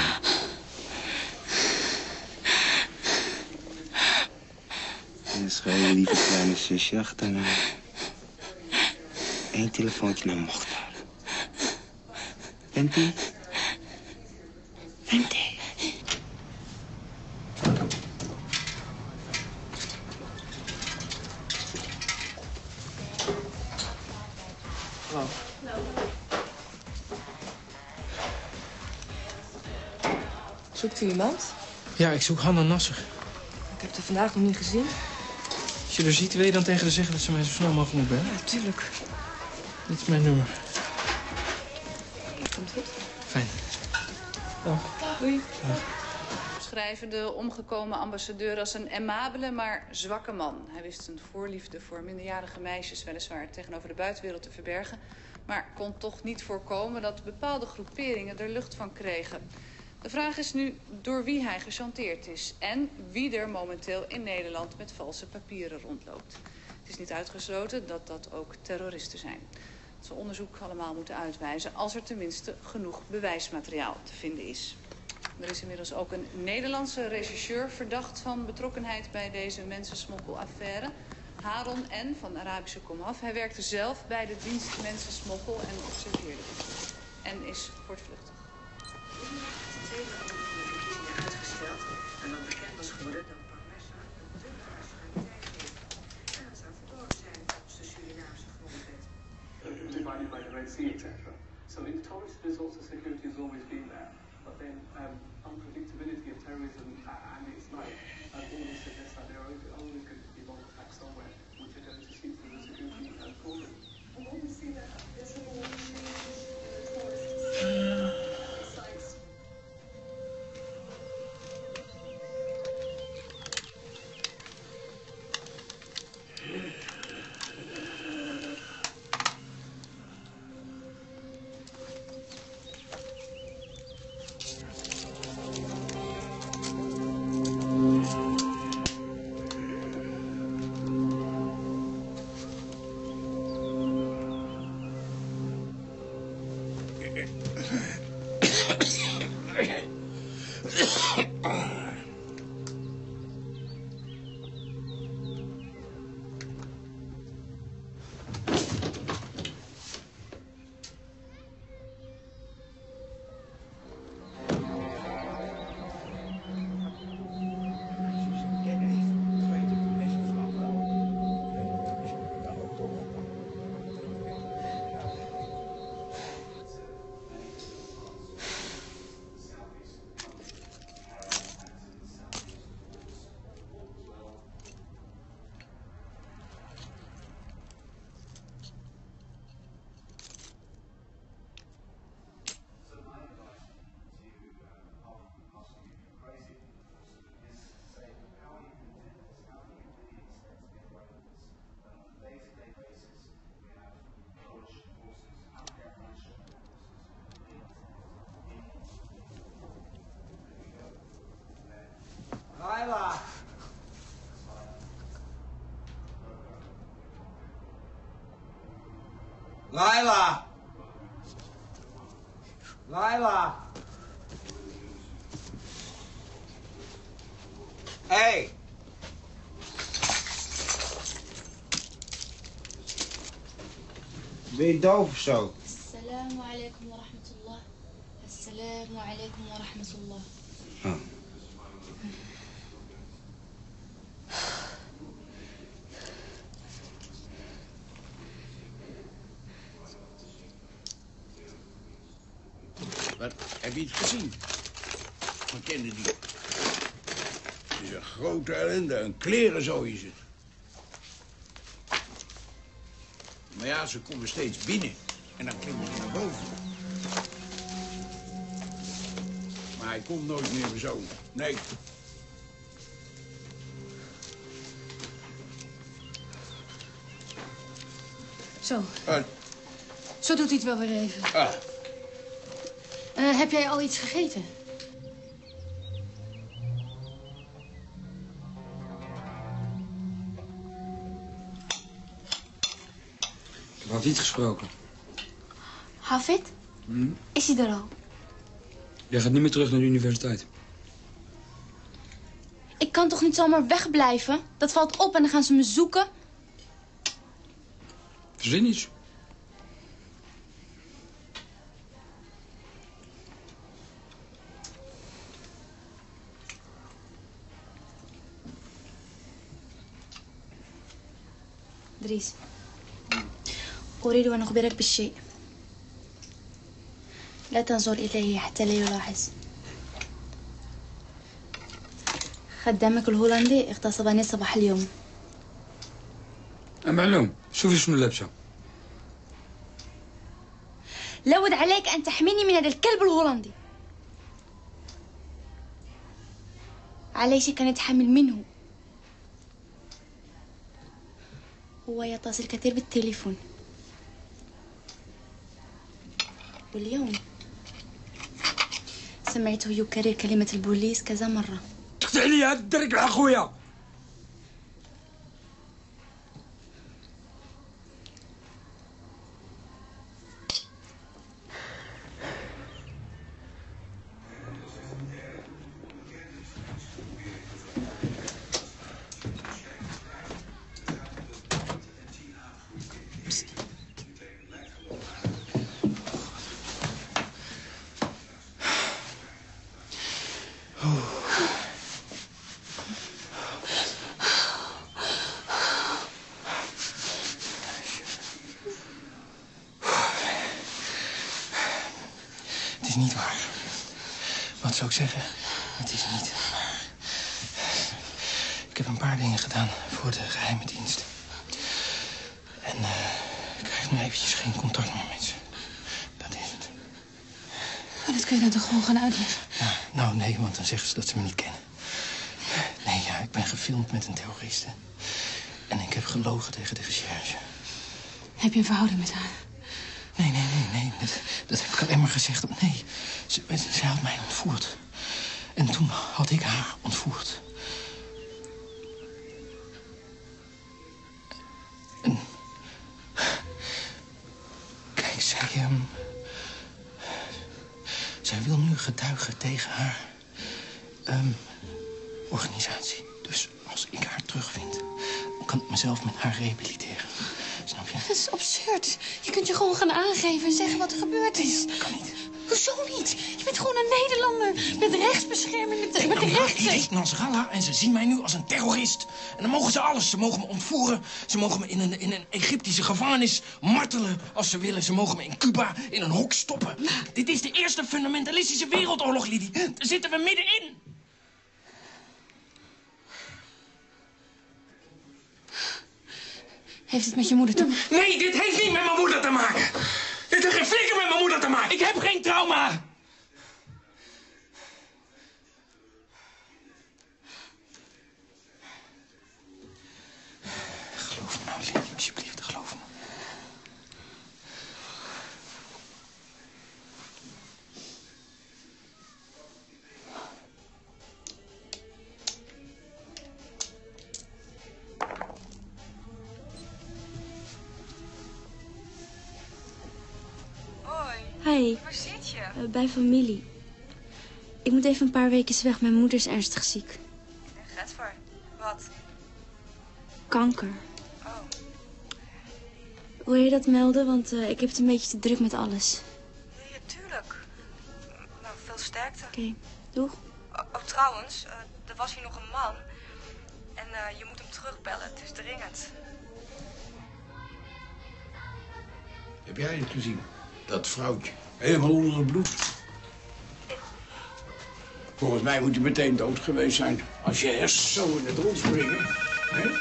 En schrijf je lieve kleine zusje achterna. Eén telefoontje naar Mochtar. Venti? Venti? Hallo. Zoekt u iemand? Ja, ik zoek Hanna Nasser. Ik heb haar vandaag nog niet gezien. Als je er ziet, wil je dan tegen haar zeggen dat ze mij zo snel mogelijk moet bellen? Ja, tuurlijk. Dit is mijn nummer. Komt goed. Fijn. Dag. Doei. Schrijven de omgekomen ambassadeur als een aimabele, maar zwakke man. Hij wist een voorliefde voor minderjarige meisjes weliswaar tegenover de buitenwereld te verbergen, maar kon toch niet voorkomen dat bepaalde groeperingen er lucht van kregen. De vraag is nu door wie hij gechanteerd is en wie er momenteel in Nederland met valse papieren rondloopt. Het is niet uitgesloten dat dat ook terroristen zijn. Dat zal onderzoek allemaal moeten uitwijzen als er tenminste genoeg bewijsmateriaal te vinden is. Er is inmiddels ook een Nederlandse rechercheur verdacht van betrokkenheid bij deze mensensmokkelaffaire. Haron N. van Arabische komaf. Hij werkte zelf bij de dienst mensensmokkel en observeerde dit. En is voortvluchtig. Uitgesteld en dan bekend was geworden dat Parmessa een dubbele nationaliteit heeft. En dat zou verborgen zijn volgens de Surinaamse grondwet. Divided by the Red Sea, etc. So in tourist resorts, the security has always been there, but then unpredictability of terrorism and its like only suggests that there are only going to be bomb attacks somewhere, which are going to see through the security problem. And when we see that there's a lot of changes in the tourist sites. Laila! Laila! Laila! Hey! Ben je doof of zo? Assalamu alaikum wa rahmatullah. Assalamu alaikum wa rahmatullah. Oh. Wat, heb je het gezien? Van Kennedy. Het is een grote ellende, een klerenzooi is het. Maar ja, ze komen steeds binnen en dan klimmen ze naar boven. Maar hij komt nooit meer zo. Nee. Zo. Zo doet hij het wel weer even. Ah. Heb jij al iets gegeten? Ik heb Hafid gesproken. Hafid? Is hij er al? Jij gaat niet meer terug naar de universiteit. Ik kan toch niet zomaar wegblijven? Dat valt op en dan gaan ze me zoeken. Verzin iets. دريس أريد أن أخبرك بالشيء لا تنظر إليه حتى لا يلاحظ خدامك الهولندي اغتصبني صباح اليوم معلوم شوفي شنو لابسه لود عليك أن تحميني من هذا الكلب الهولندي عليك أن يتحمل منه هو يتصل كثير بالتليفون واليوم سمعته يكرر كلمة البوليس كذا مرة تقطع لي هاد الدرك مع خويا Het is niet waar. Wat zou ik zeggen? Het is niet waar. Ik heb een paar dingen gedaan voor de geheime dienst. En ik krijg nu eventjes geen contact meer met ze. Dat is het. Maar dat kun je dan toch gewoon gaan uitleggen? Ja, nou, nee, want dan zeggen ze dat ze me niet kennen. Nee, ja, ik ben gefilmd met een terroriste. En ik heb gelogen tegen de recherche. Heb je een verhouding met haar? Nee. Dat heb ik alleen maar gezegd. Nee, ze had mij ontvoerd. En toen had ik haar ontvoerd. En... Kijk, zij wil nu getuigen tegen haar organisatie. Dus als ik haar terugvind, dan kan ik mezelf met haar rehabiliteren. Snap je? Dat is absurd. Je kunt je gewoon gaan aangeven en zeggen wat er gebeurd is. Dat kan niet. Hoezo niet? Je bent gewoon een Nederlander. Met rechtsbescherming, met de rechten. Die heet Nasrallah en ze zien mij nu als een terrorist. En dan mogen ze alles. Ze mogen me ontvoeren. Ze mogen me in een Egyptische gevangenis martelen als ze willen. Ze mogen me in Cuba in een hok stoppen. Dit is de eerste fundamentalistische wereldoorlog, Lidie. Daar zitten we middenin. Heeft het met je moeder te maken? Nee, dit heeft niet met mijn moeder te maken. Dit heeft geen flikker met mijn moeder te maken. Ik heb geen trauma. Geloof me nou, Lidie, alsjeblieft, geloof me. Hi. Waar zit je? Bij familie. Ik moet even een paar weken weg. Mijn moeder is ernstig ziek. Gaat voor. Wat? Kanker. Oh. Wil je dat melden? Want ik heb het een beetje te druk met alles. Ja, tuurlijk. Nou, veel sterkte. Oké, doeg. Oh, trouwens, er was hier nog een man. En je moet hem terugbellen. Het is dringend. Heb jij het gezien? Dat vrouwtje. Helemaal onder het bloed. Volgens mij moet hij meteen dood geweest zijn. Als je hersens zo in het rond springen. Hè?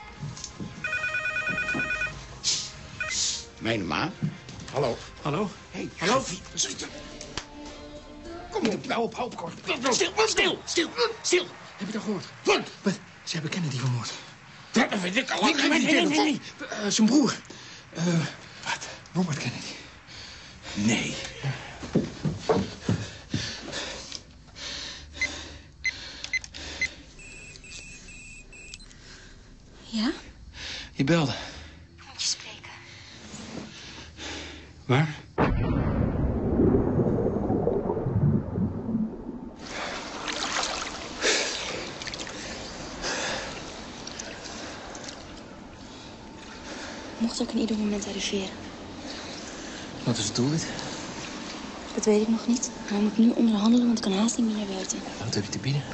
Mijn ma. Hallo. Hallo? Hey, hallo? Zitten. Kom op, nou op hoop, Cor. Stil. Heb je dat gehoord? Wat? Ze hebben Kennedy vermoord. Dat weet ik al lang. Nee. Zijn broer. Wat? Robert Kennedy. Nee. Ja? Je belde. Ik moet je spreken. Waar? Mocht ook in ieder moment arriveren. Wat is het doel, dit? Dat weet ik nog niet. Hij moet nu onderhandelen, want ik kan haast niet meer naar buiten. Wat heb je te bieden?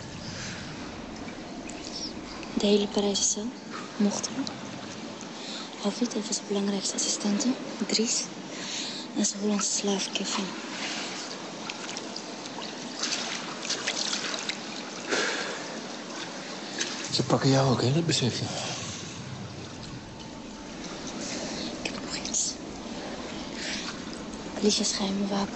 De hele Parijse cel. Mocht er. Hafid en zijn belangrijkste assistenten, Dries. En zijn Hollandse slaaf, Kevin. Ze pakken jou ook, hè? Dat besef je. Ik heb nog iets. Alicia's geheime wapen.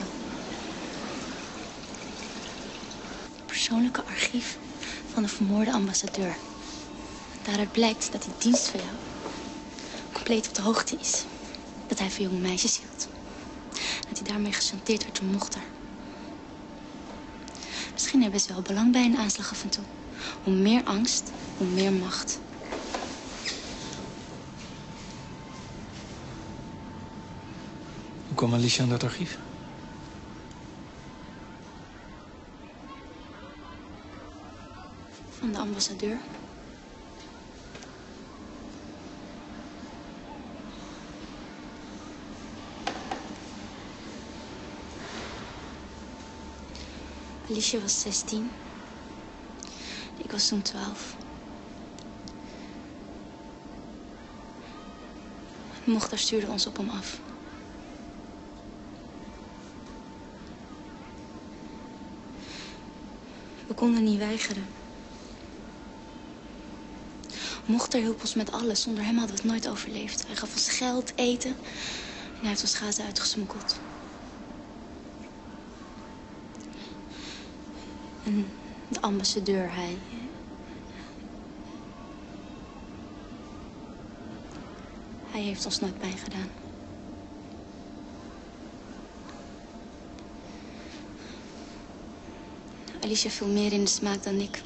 Het persoonlijke archief van de vermoorde ambassadeur. Daaruit blijkt dat die dienst van jou compleet op de hoogte is. Dat hij van jonge meisjes hield. Dat hij daarmee gechanteerd werd door Mochtar. Misschien hebben ze wel belang bij een aanslag af en toe. Hoe meer angst, hoe meer macht. Hoe kwam Alicia aan dat archief? Van de ambassadeur. Alicia was 16. Ik was toen 12. Mochtar stuurde ons op hem af. We konden niet weigeren. Mochtar hielp ons met alles. Zonder hem hadden we het nooit overleefd. Hij gaf ons geld, eten. En hij heeft ons gazen uitgesmokkeld. En de ambassadeur, hij heeft ons nooit pijn gedaan. Alicia viel meer in de smaak dan ik.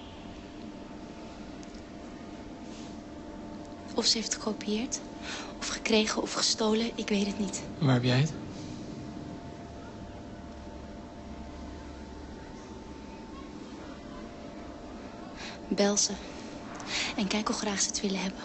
Of ze heeft gekopieerd, of gekregen, of gestolen, ik weet het niet. Waar heb jij het? Bel ze. En kijk hoe graag ze het willen hebben.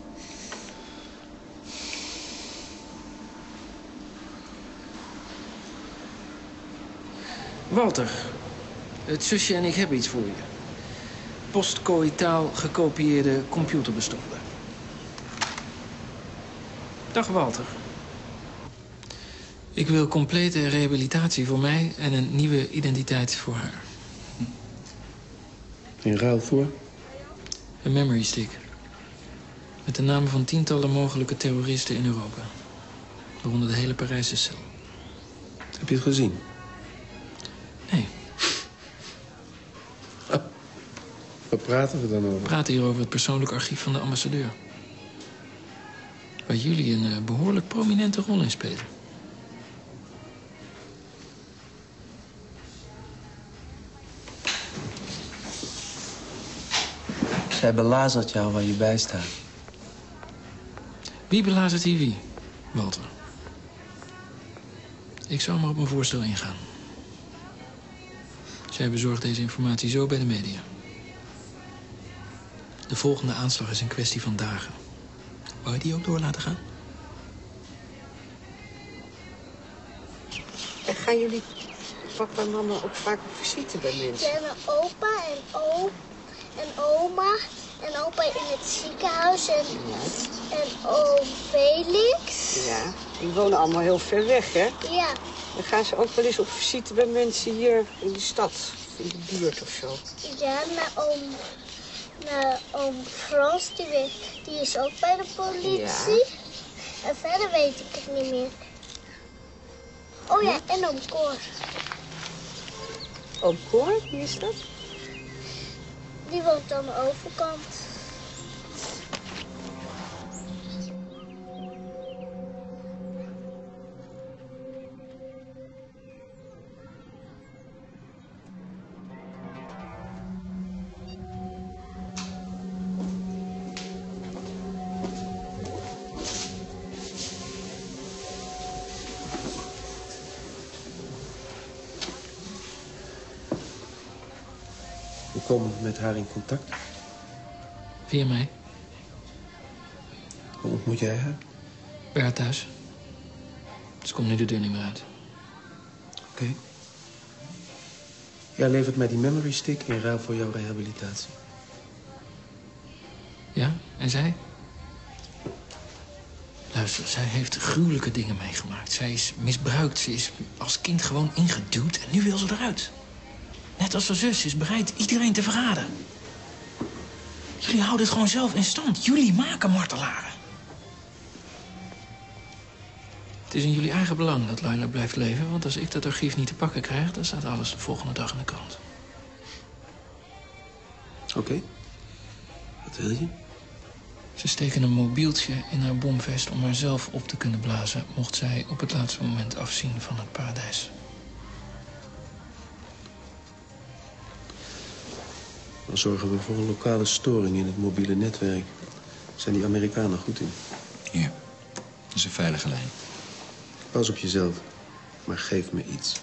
Walter, het zusje en ik hebben iets voor je. Postcoïtaal gekopieerde computerbestonden. Dag Walter. Ik wil complete rehabilitatie voor mij en een nieuwe identiteit voor haar. In ruil voor? Een memory stick. Met de namen van tientallen mogelijke terroristen in Europa. Waaronder de hele Parijse cel. Heb je het gezien? Nee. Waar praten we dan over? We praten hier over het persoonlijk archief van de ambassadeur. Waar jullie een behoorlijk prominente rol in spelen. Zij belazert jou waar je bij staat. Wie belazert hier wie, Walter? Ik zou maar op mijn voorstel ingaan. Zij bezorgt deze informatie zo bij de media. De volgende aanslag is een kwestie van dagen. Wou je die ook door laten gaan? En gaan jullie papa en mama ook vaak op visite bij mensen? Ja, en opa en oom en oma en opa in het ziekenhuis en oom Felix. Ja, die wonen allemaal heel ver weg, hè? Ja. Dan gaan ze ook wel eens op visite bij mensen hier in de stad, in de buurt of zo. Ja, naar oom Frans, die is ook bij de politie. Ja. En verder weet ik het niet meer. Oh ja, en oom Cor. Oom Cor, wie is dat? Die woont aan de overkant. We komen met haar in contact. Via mij. Hoe ontmoet jij haar? Bij haar thuis. Ze komt nu de deur niet meer uit. Oké. Jij levert mij die memory stick in ruil voor jouw rehabilitatie. Ja, en zij? Luister, zij heeft gruwelijke dingen meegemaakt. Zij is misbruikt. Ze is als kind gewoon ingeduwd en nu wil ze eruit. Net als haar zus. Ze is bereid iedereen te verraden. Jullie houden het gewoon zelf in stand. Jullie maken martelaren. Het is in jullie eigen belang dat Laila blijft leven. Want als ik dat archief niet te pakken krijg, dan staat alles de volgende dag in de krant. Oké. Wat wil je? Ze steken een mobieltje in haar bomvest om haarzelf op te kunnen blazen, mocht zij op het laatste moment afzien van het paradijs. Dan zorgen we voor een lokale storing in het mobiele netwerk. Zijn die Amerikanen goed in? Ja, dat is een veilige lijn. Pas op jezelf, maar geef me iets.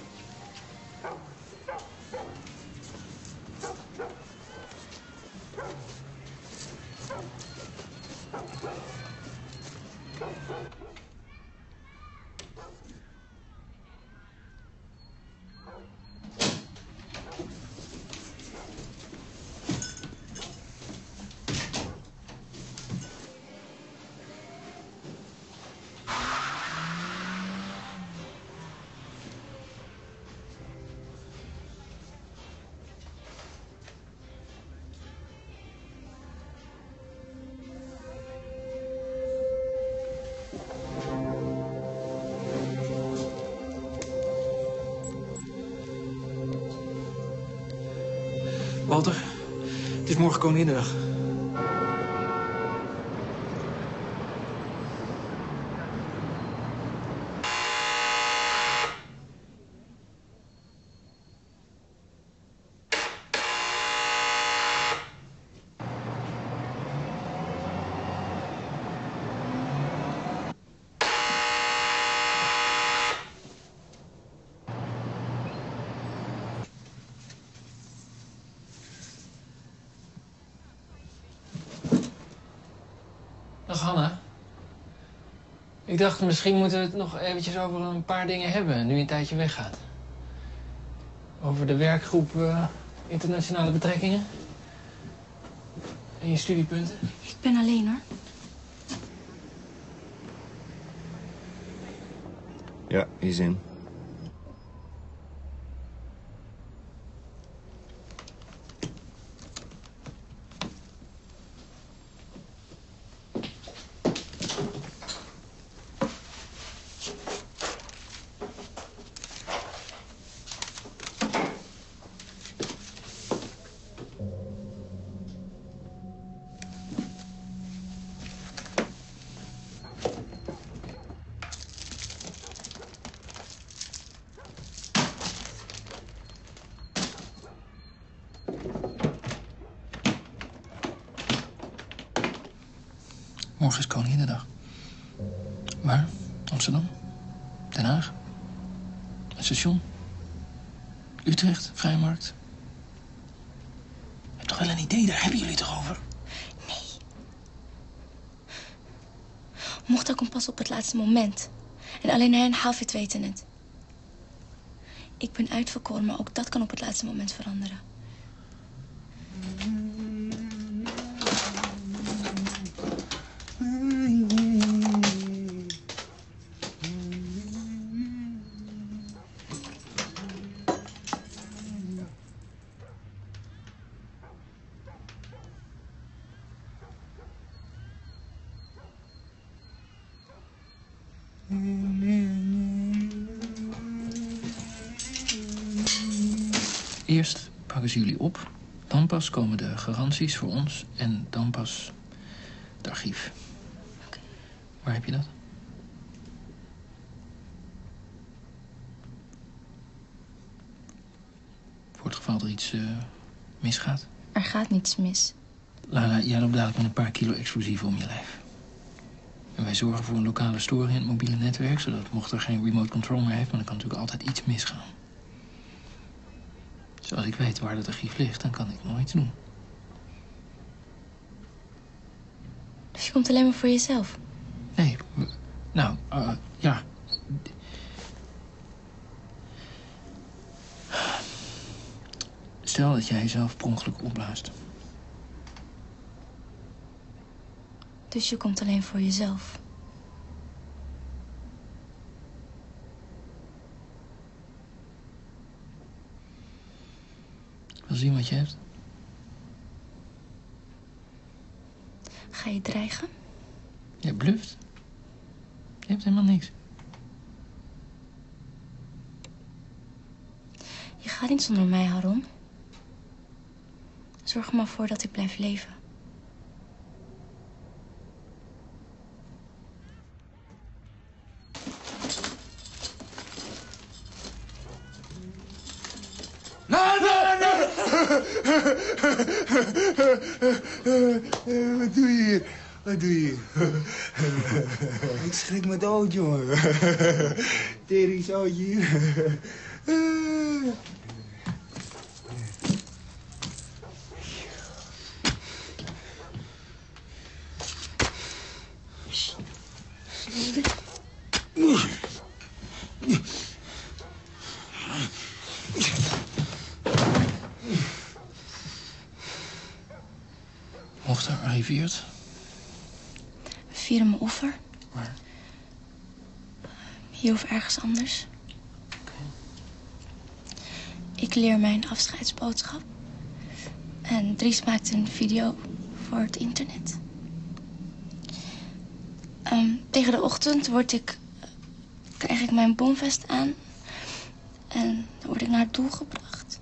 Walter, het is morgen Koninginnedag. Dag Hanna. Ik dacht, misschien moeten we het nog eventjes over een paar dingen hebben, nu je een tijdje weggaat. Over de werkgroep internationale betrekkingen. En je studiepunten. Ik ben alleen, hoor. Ja, die zin. Morgen is Koninginnedag. Waar? Amsterdam? Den Haag? Het station? Utrecht? Vrijmarkt? Je hebt toch wel een idee, daar hebben jullie toch over? Nee. Mocht komt pas op het laatste moment. En alleen hij en Hafid weten het. Ik ben uitverkoren, maar ook dat kan op het laatste moment veranderen. Eerst pakken ze jullie op, dan pas komen de garanties voor ons en dan pas het archief. Okay. Waar heb je dat? Voor het geval er iets misgaat. Er gaat niets mis. Lara, jij loopt dadelijk met een paar kilo explosieven om je lijf. En wij zorgen voor een lokale storing in het mobiele netwerk, zodat mocht er geen remote control meer heeft, maar dan kan natuurlijk altijd iets misgaan. Dus als ik weet waar het archief ligt, dan kan ik nog iets doen. Dus je komt alleen maar voor jezelf? Nee, Ja. Stel dat jij jezelf per ongeluk opblaast. Dus je komt alleen voor jezelf. Ik wil zien wat je hebt. Ga je dreigen? Je bluft. Je hebt helemaal niks. Je gaat niet zonder mij, Haron. Zorg er maar voor dat ik blijf leven. Wat doe je hier? Wat doe je hier? Ik schrik me dood, jongen. Teringzootje hier. Mochter arriveert. We vieren mijn offer. Waar? Hier of ergens anders. Ik leer mijn afscheidsboodschap. En Dries maakt een video voor het internet. Tegen de ochtend krijg ik mijn bomvest aan. En dan word ik naar het doel gebracht.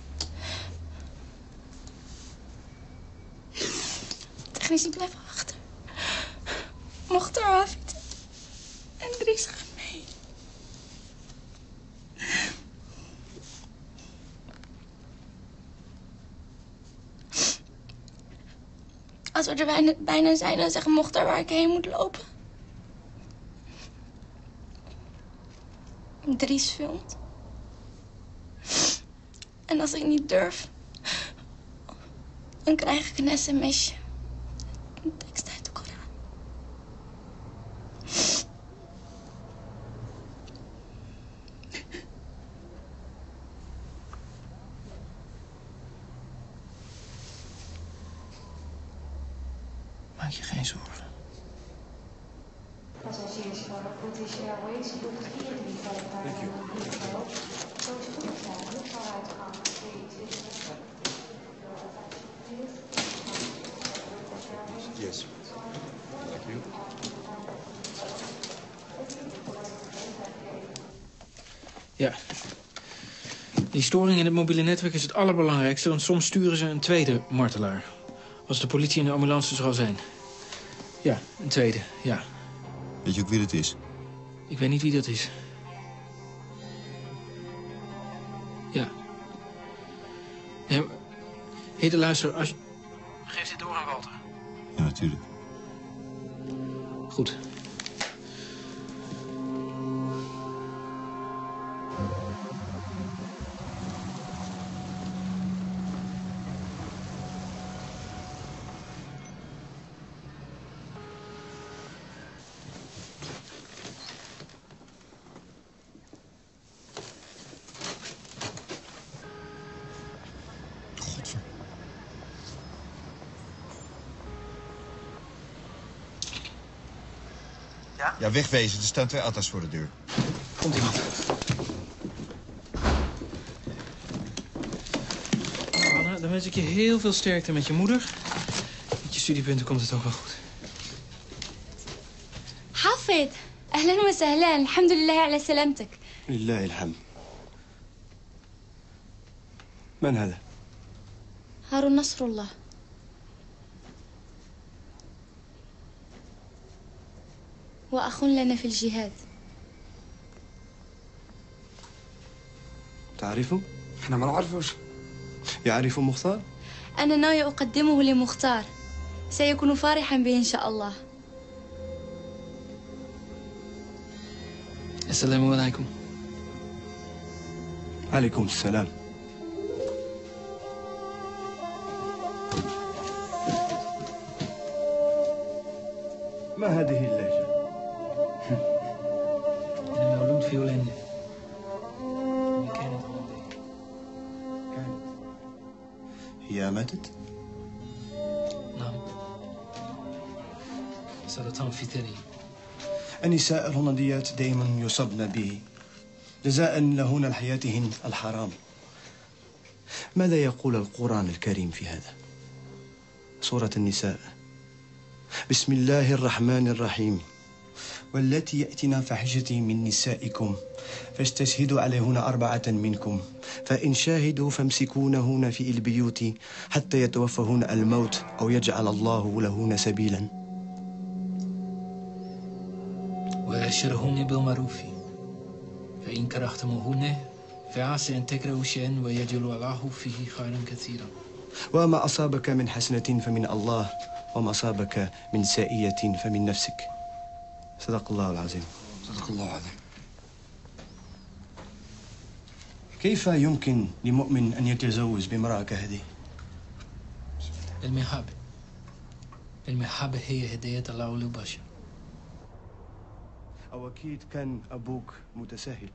Technici blijven achter. Mocht er Hafid en Dries gaan mee. Als we er bijna zijn, dan zeggen Mocht er waar ik heen moet lopen. Dries filmt. En als ik niet durf, dan krijg ik een sms'je. Een tekst uit de Koran. Maak je geen zorgen. Passagiers van British Airways vlucht 435 naar Heathrow. Zo spoedig zijn luchtvaartuitgang Yes. Thank you. Ja. Die storing in het mobiele netwerk is het allerbelangrijkste, want soms sturen ze een tweede martelaar. Als de politie en de ambulance er al zijn. Ja, een tweede, ja. Weet je ook wie het is? Ik weet niet wie dat is. Ja. Nee, maar... Hede, luister, als je... Geef dit door aan Walter. Ja, natuurlijk. Goed. Ja, wegwezen. Er staan 2 auto's voor de deur. Komt iemand. Anna, dan wens ik je heel veel sterkte met je moeder. Met je studiepunten komt het ook wel goed. Hafid, ahlan wa sahlan. Alhamdulillah ala salamtek. لله الحمد. من هذا؟ هارون نصر الله. وأخ لنا في الجهاد. تعرفه؟ احنا ما نعرفوش. يعرف مختار؟ أنا ناوية أقدمه لمختار. سيكون فرحا به إن شاء الله. السلام عليكم. عليكم السلام. ما هذه اللهجة؟ violende. Je kent het wel, denk ik. هي ماتت؟ نعم. سرطان فطري. النساء الهولنديات دائما يصبن به جزاء لهون لحياتهن الحرام. ماذا يقول القرآن الكريم في هذا؟ سورة النساء: بسم الله الرحمن الرحيم والتي يأتين فاحشة من نسائكم فاستشهدوا عليهن 4 منكم فإن شاهدوا فامسكونهن في البيوت حتى يتوفهن الموت أو يجعل الله لهن سبيلا. ويعشرهن بالمعروف فإن كرهتموهن فعسى أن تكرهوا شيئا ويجعل الله فيه خيرا كثيرا. وما أصابك من حسنة فمن الله وما أصابك من سيئة فمن نفسك. صدق الله العظيم. صدق الله العظيم. كيف يمكن لمؤمن أن يتزوج بامرأة كهذه؟ المحبة. المحبة هي هداية الله للبشر. أو أكيد كان أبوك متساهل.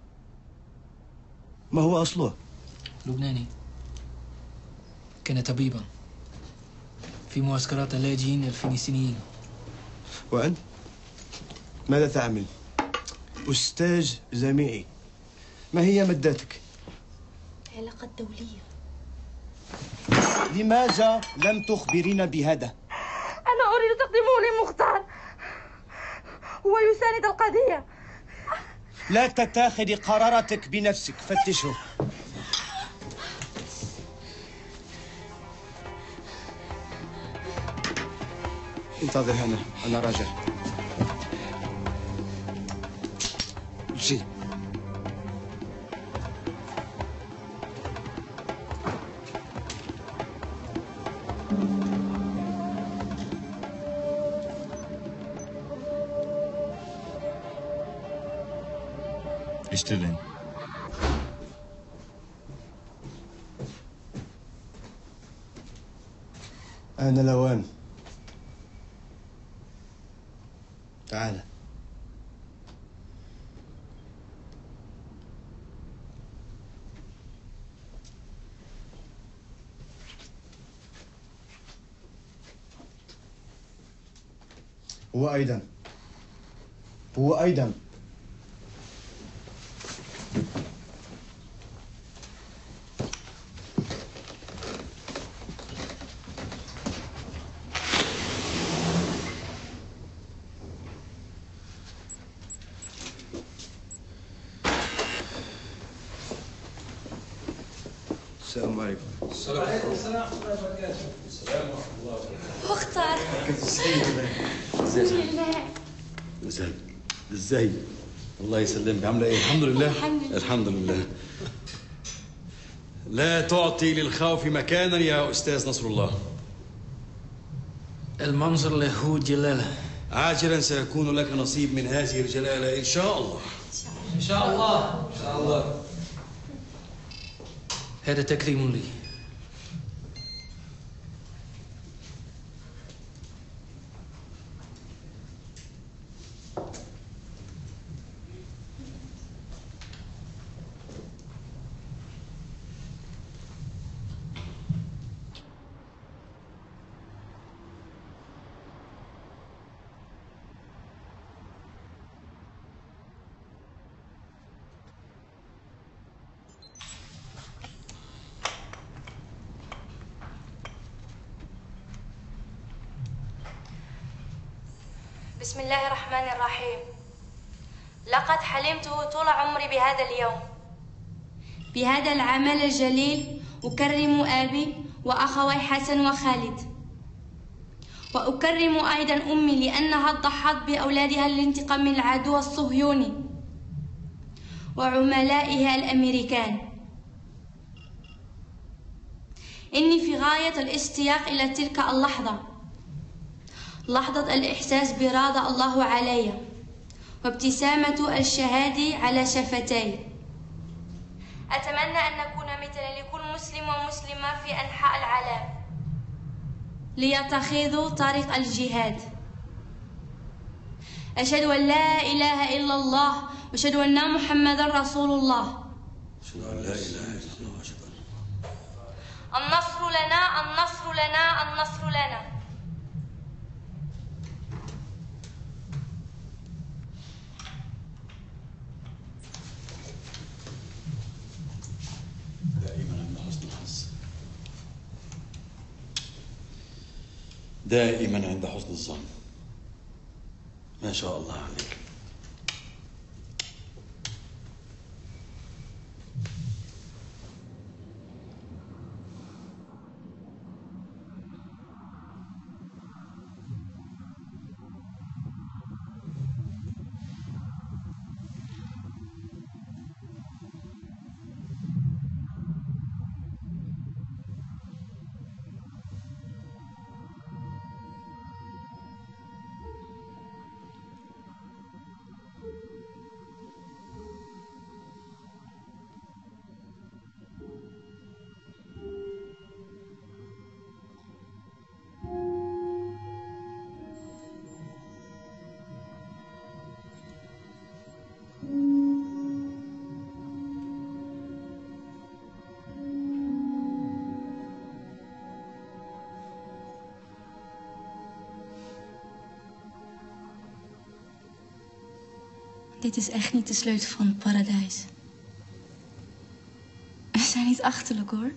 ما هو أصله؟ لبناني. كان طبيبا في معسكرات اللاجئين الفلسطينيين. وأنت؟ ماذا تعمل؟ أستاذ جامعي. ما هي مادتك؟ علاقات دولية. لماذا لم تخبرينا بهذا؟ أنا أريد تقديمه لمختار. هو يساند القضية. لا تتخذي قراراتك بنفسك، فتشه. انتظر هنا، أنا راجع. جي. اشتغل. أنا لوان. تعال. هو أيضا السلام عليكم. وعليكم السلام ورحمة الله وبركاته. السلام ورحمة الله وبركاته. مختار. ازاي؟ الله يسلمك. عامله ايه؟ الحمد لله. الحمد لله. لا تعطي للخوف مكانا يا استاذ نصر الله. المنظر له جلاله. عاجلا سيكون لك نصيب من هذه الجلاله ان شاء الله. إن شاء الله. إن شاء الله. هذا تكريم لي. بسم الله الرحمن الرحيم. لقد حلمت طول عمري بهذا اليوم. بهذا العمل الجليل أكرم أبي وأخوي حسن وخالد، وأكرم أيضا أمي لأنها ضحت بأولادها للانتقام من العدو الصهيوني وعملائها الأمريكان. إني في غاية الاشتياق إلى تلك اللحظة، لحظة الإحساس برضا الله علي وابتسامة الشهادة على شفتي. أتمنى أن نكون مثلا لكل مسلم ومسلمة في أنحاء العالم ليتخذوا طريق الجهاد. أشهد أن لا إله إلا الله وأشهد أن محمدا رسول الله. أشهد أن لا إله إلا الله وأشهد أن النصر لنا النصر لنا النصر لنا. دائما عند حسن الظن. ما شاء الله عليك. Dit is echt niet de sleutel van het paradijs. We zijn niet achterlijk, hoor.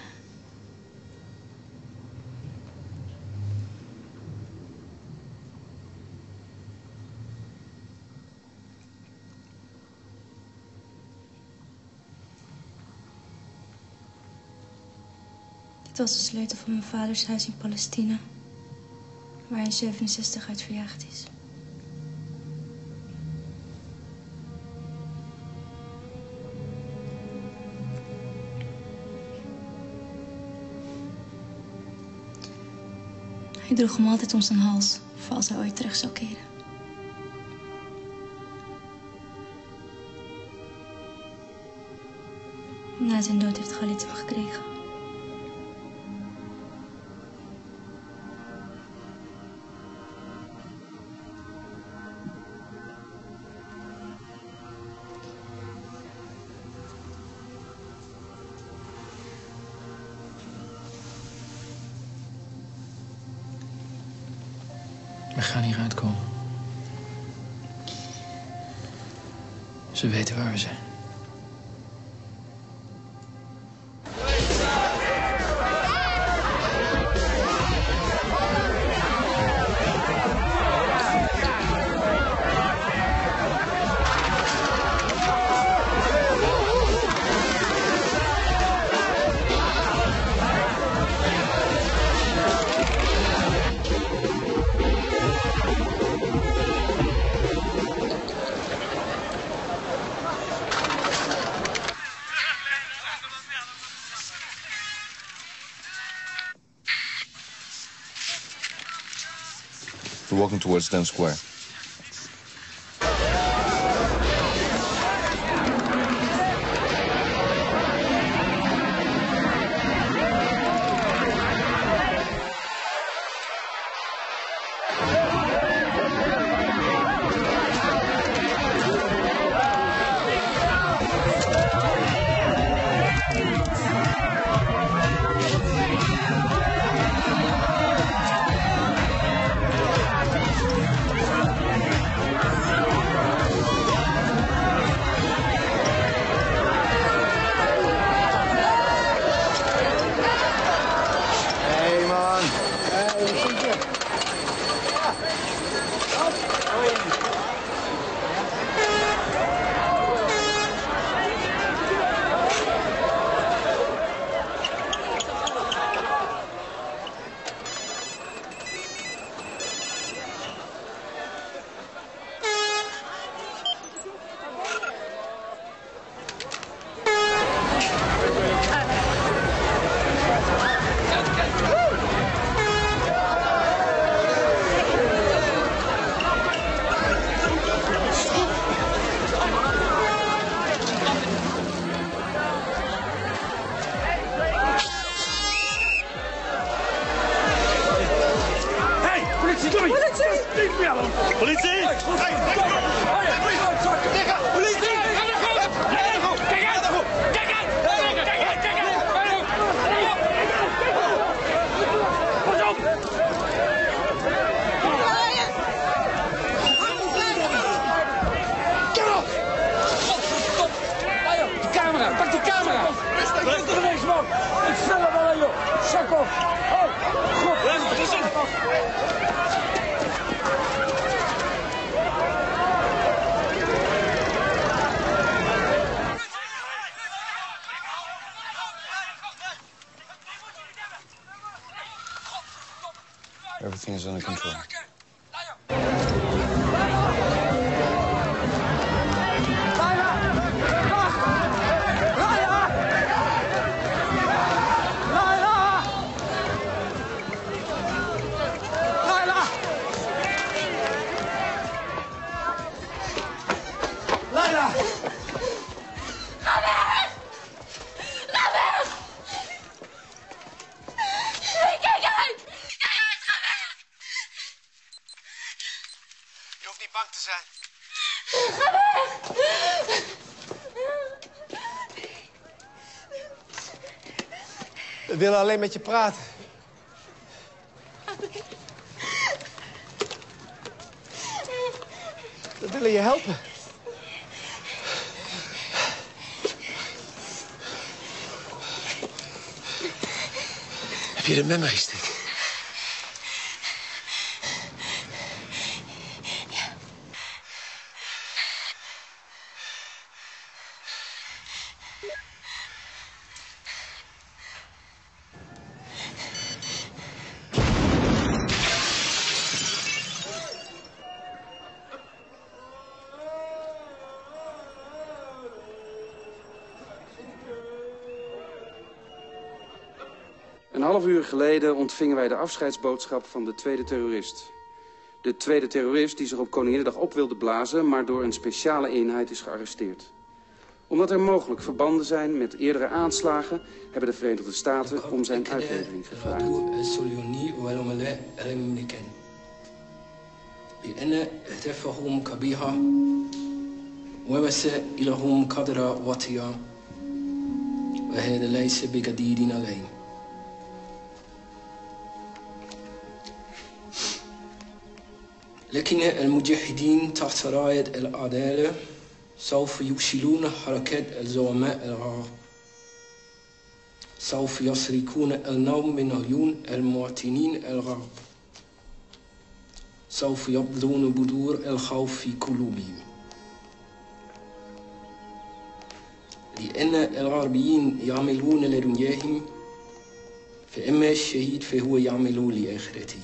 Dit was de sleutel van mijn vaders huis in Palestina, waar hij in 67 uit verjaagd is. Hij droeg hem altijd om zijn hals, voor als hij ooit terug zou keren. Na zijn dood heeft Khalid hem gekregen. We gaan hieruit komen. Ze weten waar we zijn. We're walking towards Dam Square. Pak die camera! Blijf toch niks, man! Ik film hem wel, joh! Zak op! Oh, goed! Blijf er zitten! Everything is under control. We willen alleen met je praten. We willen je helpen. Heb je de memory stick? Een half uur geleden ontvingen wij de afscheidsboodschap van de tweede terrorist. De tweede terrorist die zich op Koninginnedag op wilde blazen, maar door een speciale eenheid is gearresteerd. Omdat er mogelijk verbanden zijn met eerdere aanslagen, hebben de Verenigde Staten om zijn uitlevering gevraagd. لكن المجاهدين تحت راية العدالة سوف يفشلون حركات الزعماء الغار. سوف يسرقون النوم من عيون المواطنين الغرب. سوف يبذلون بذور الخوف في قلوبهم. لأن الغربيين يعملون لدنياهم فإما الشهيد فهو يعمل لآخرته.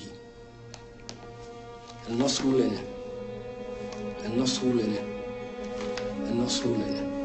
النصر لنا النصر لنا النصر لنا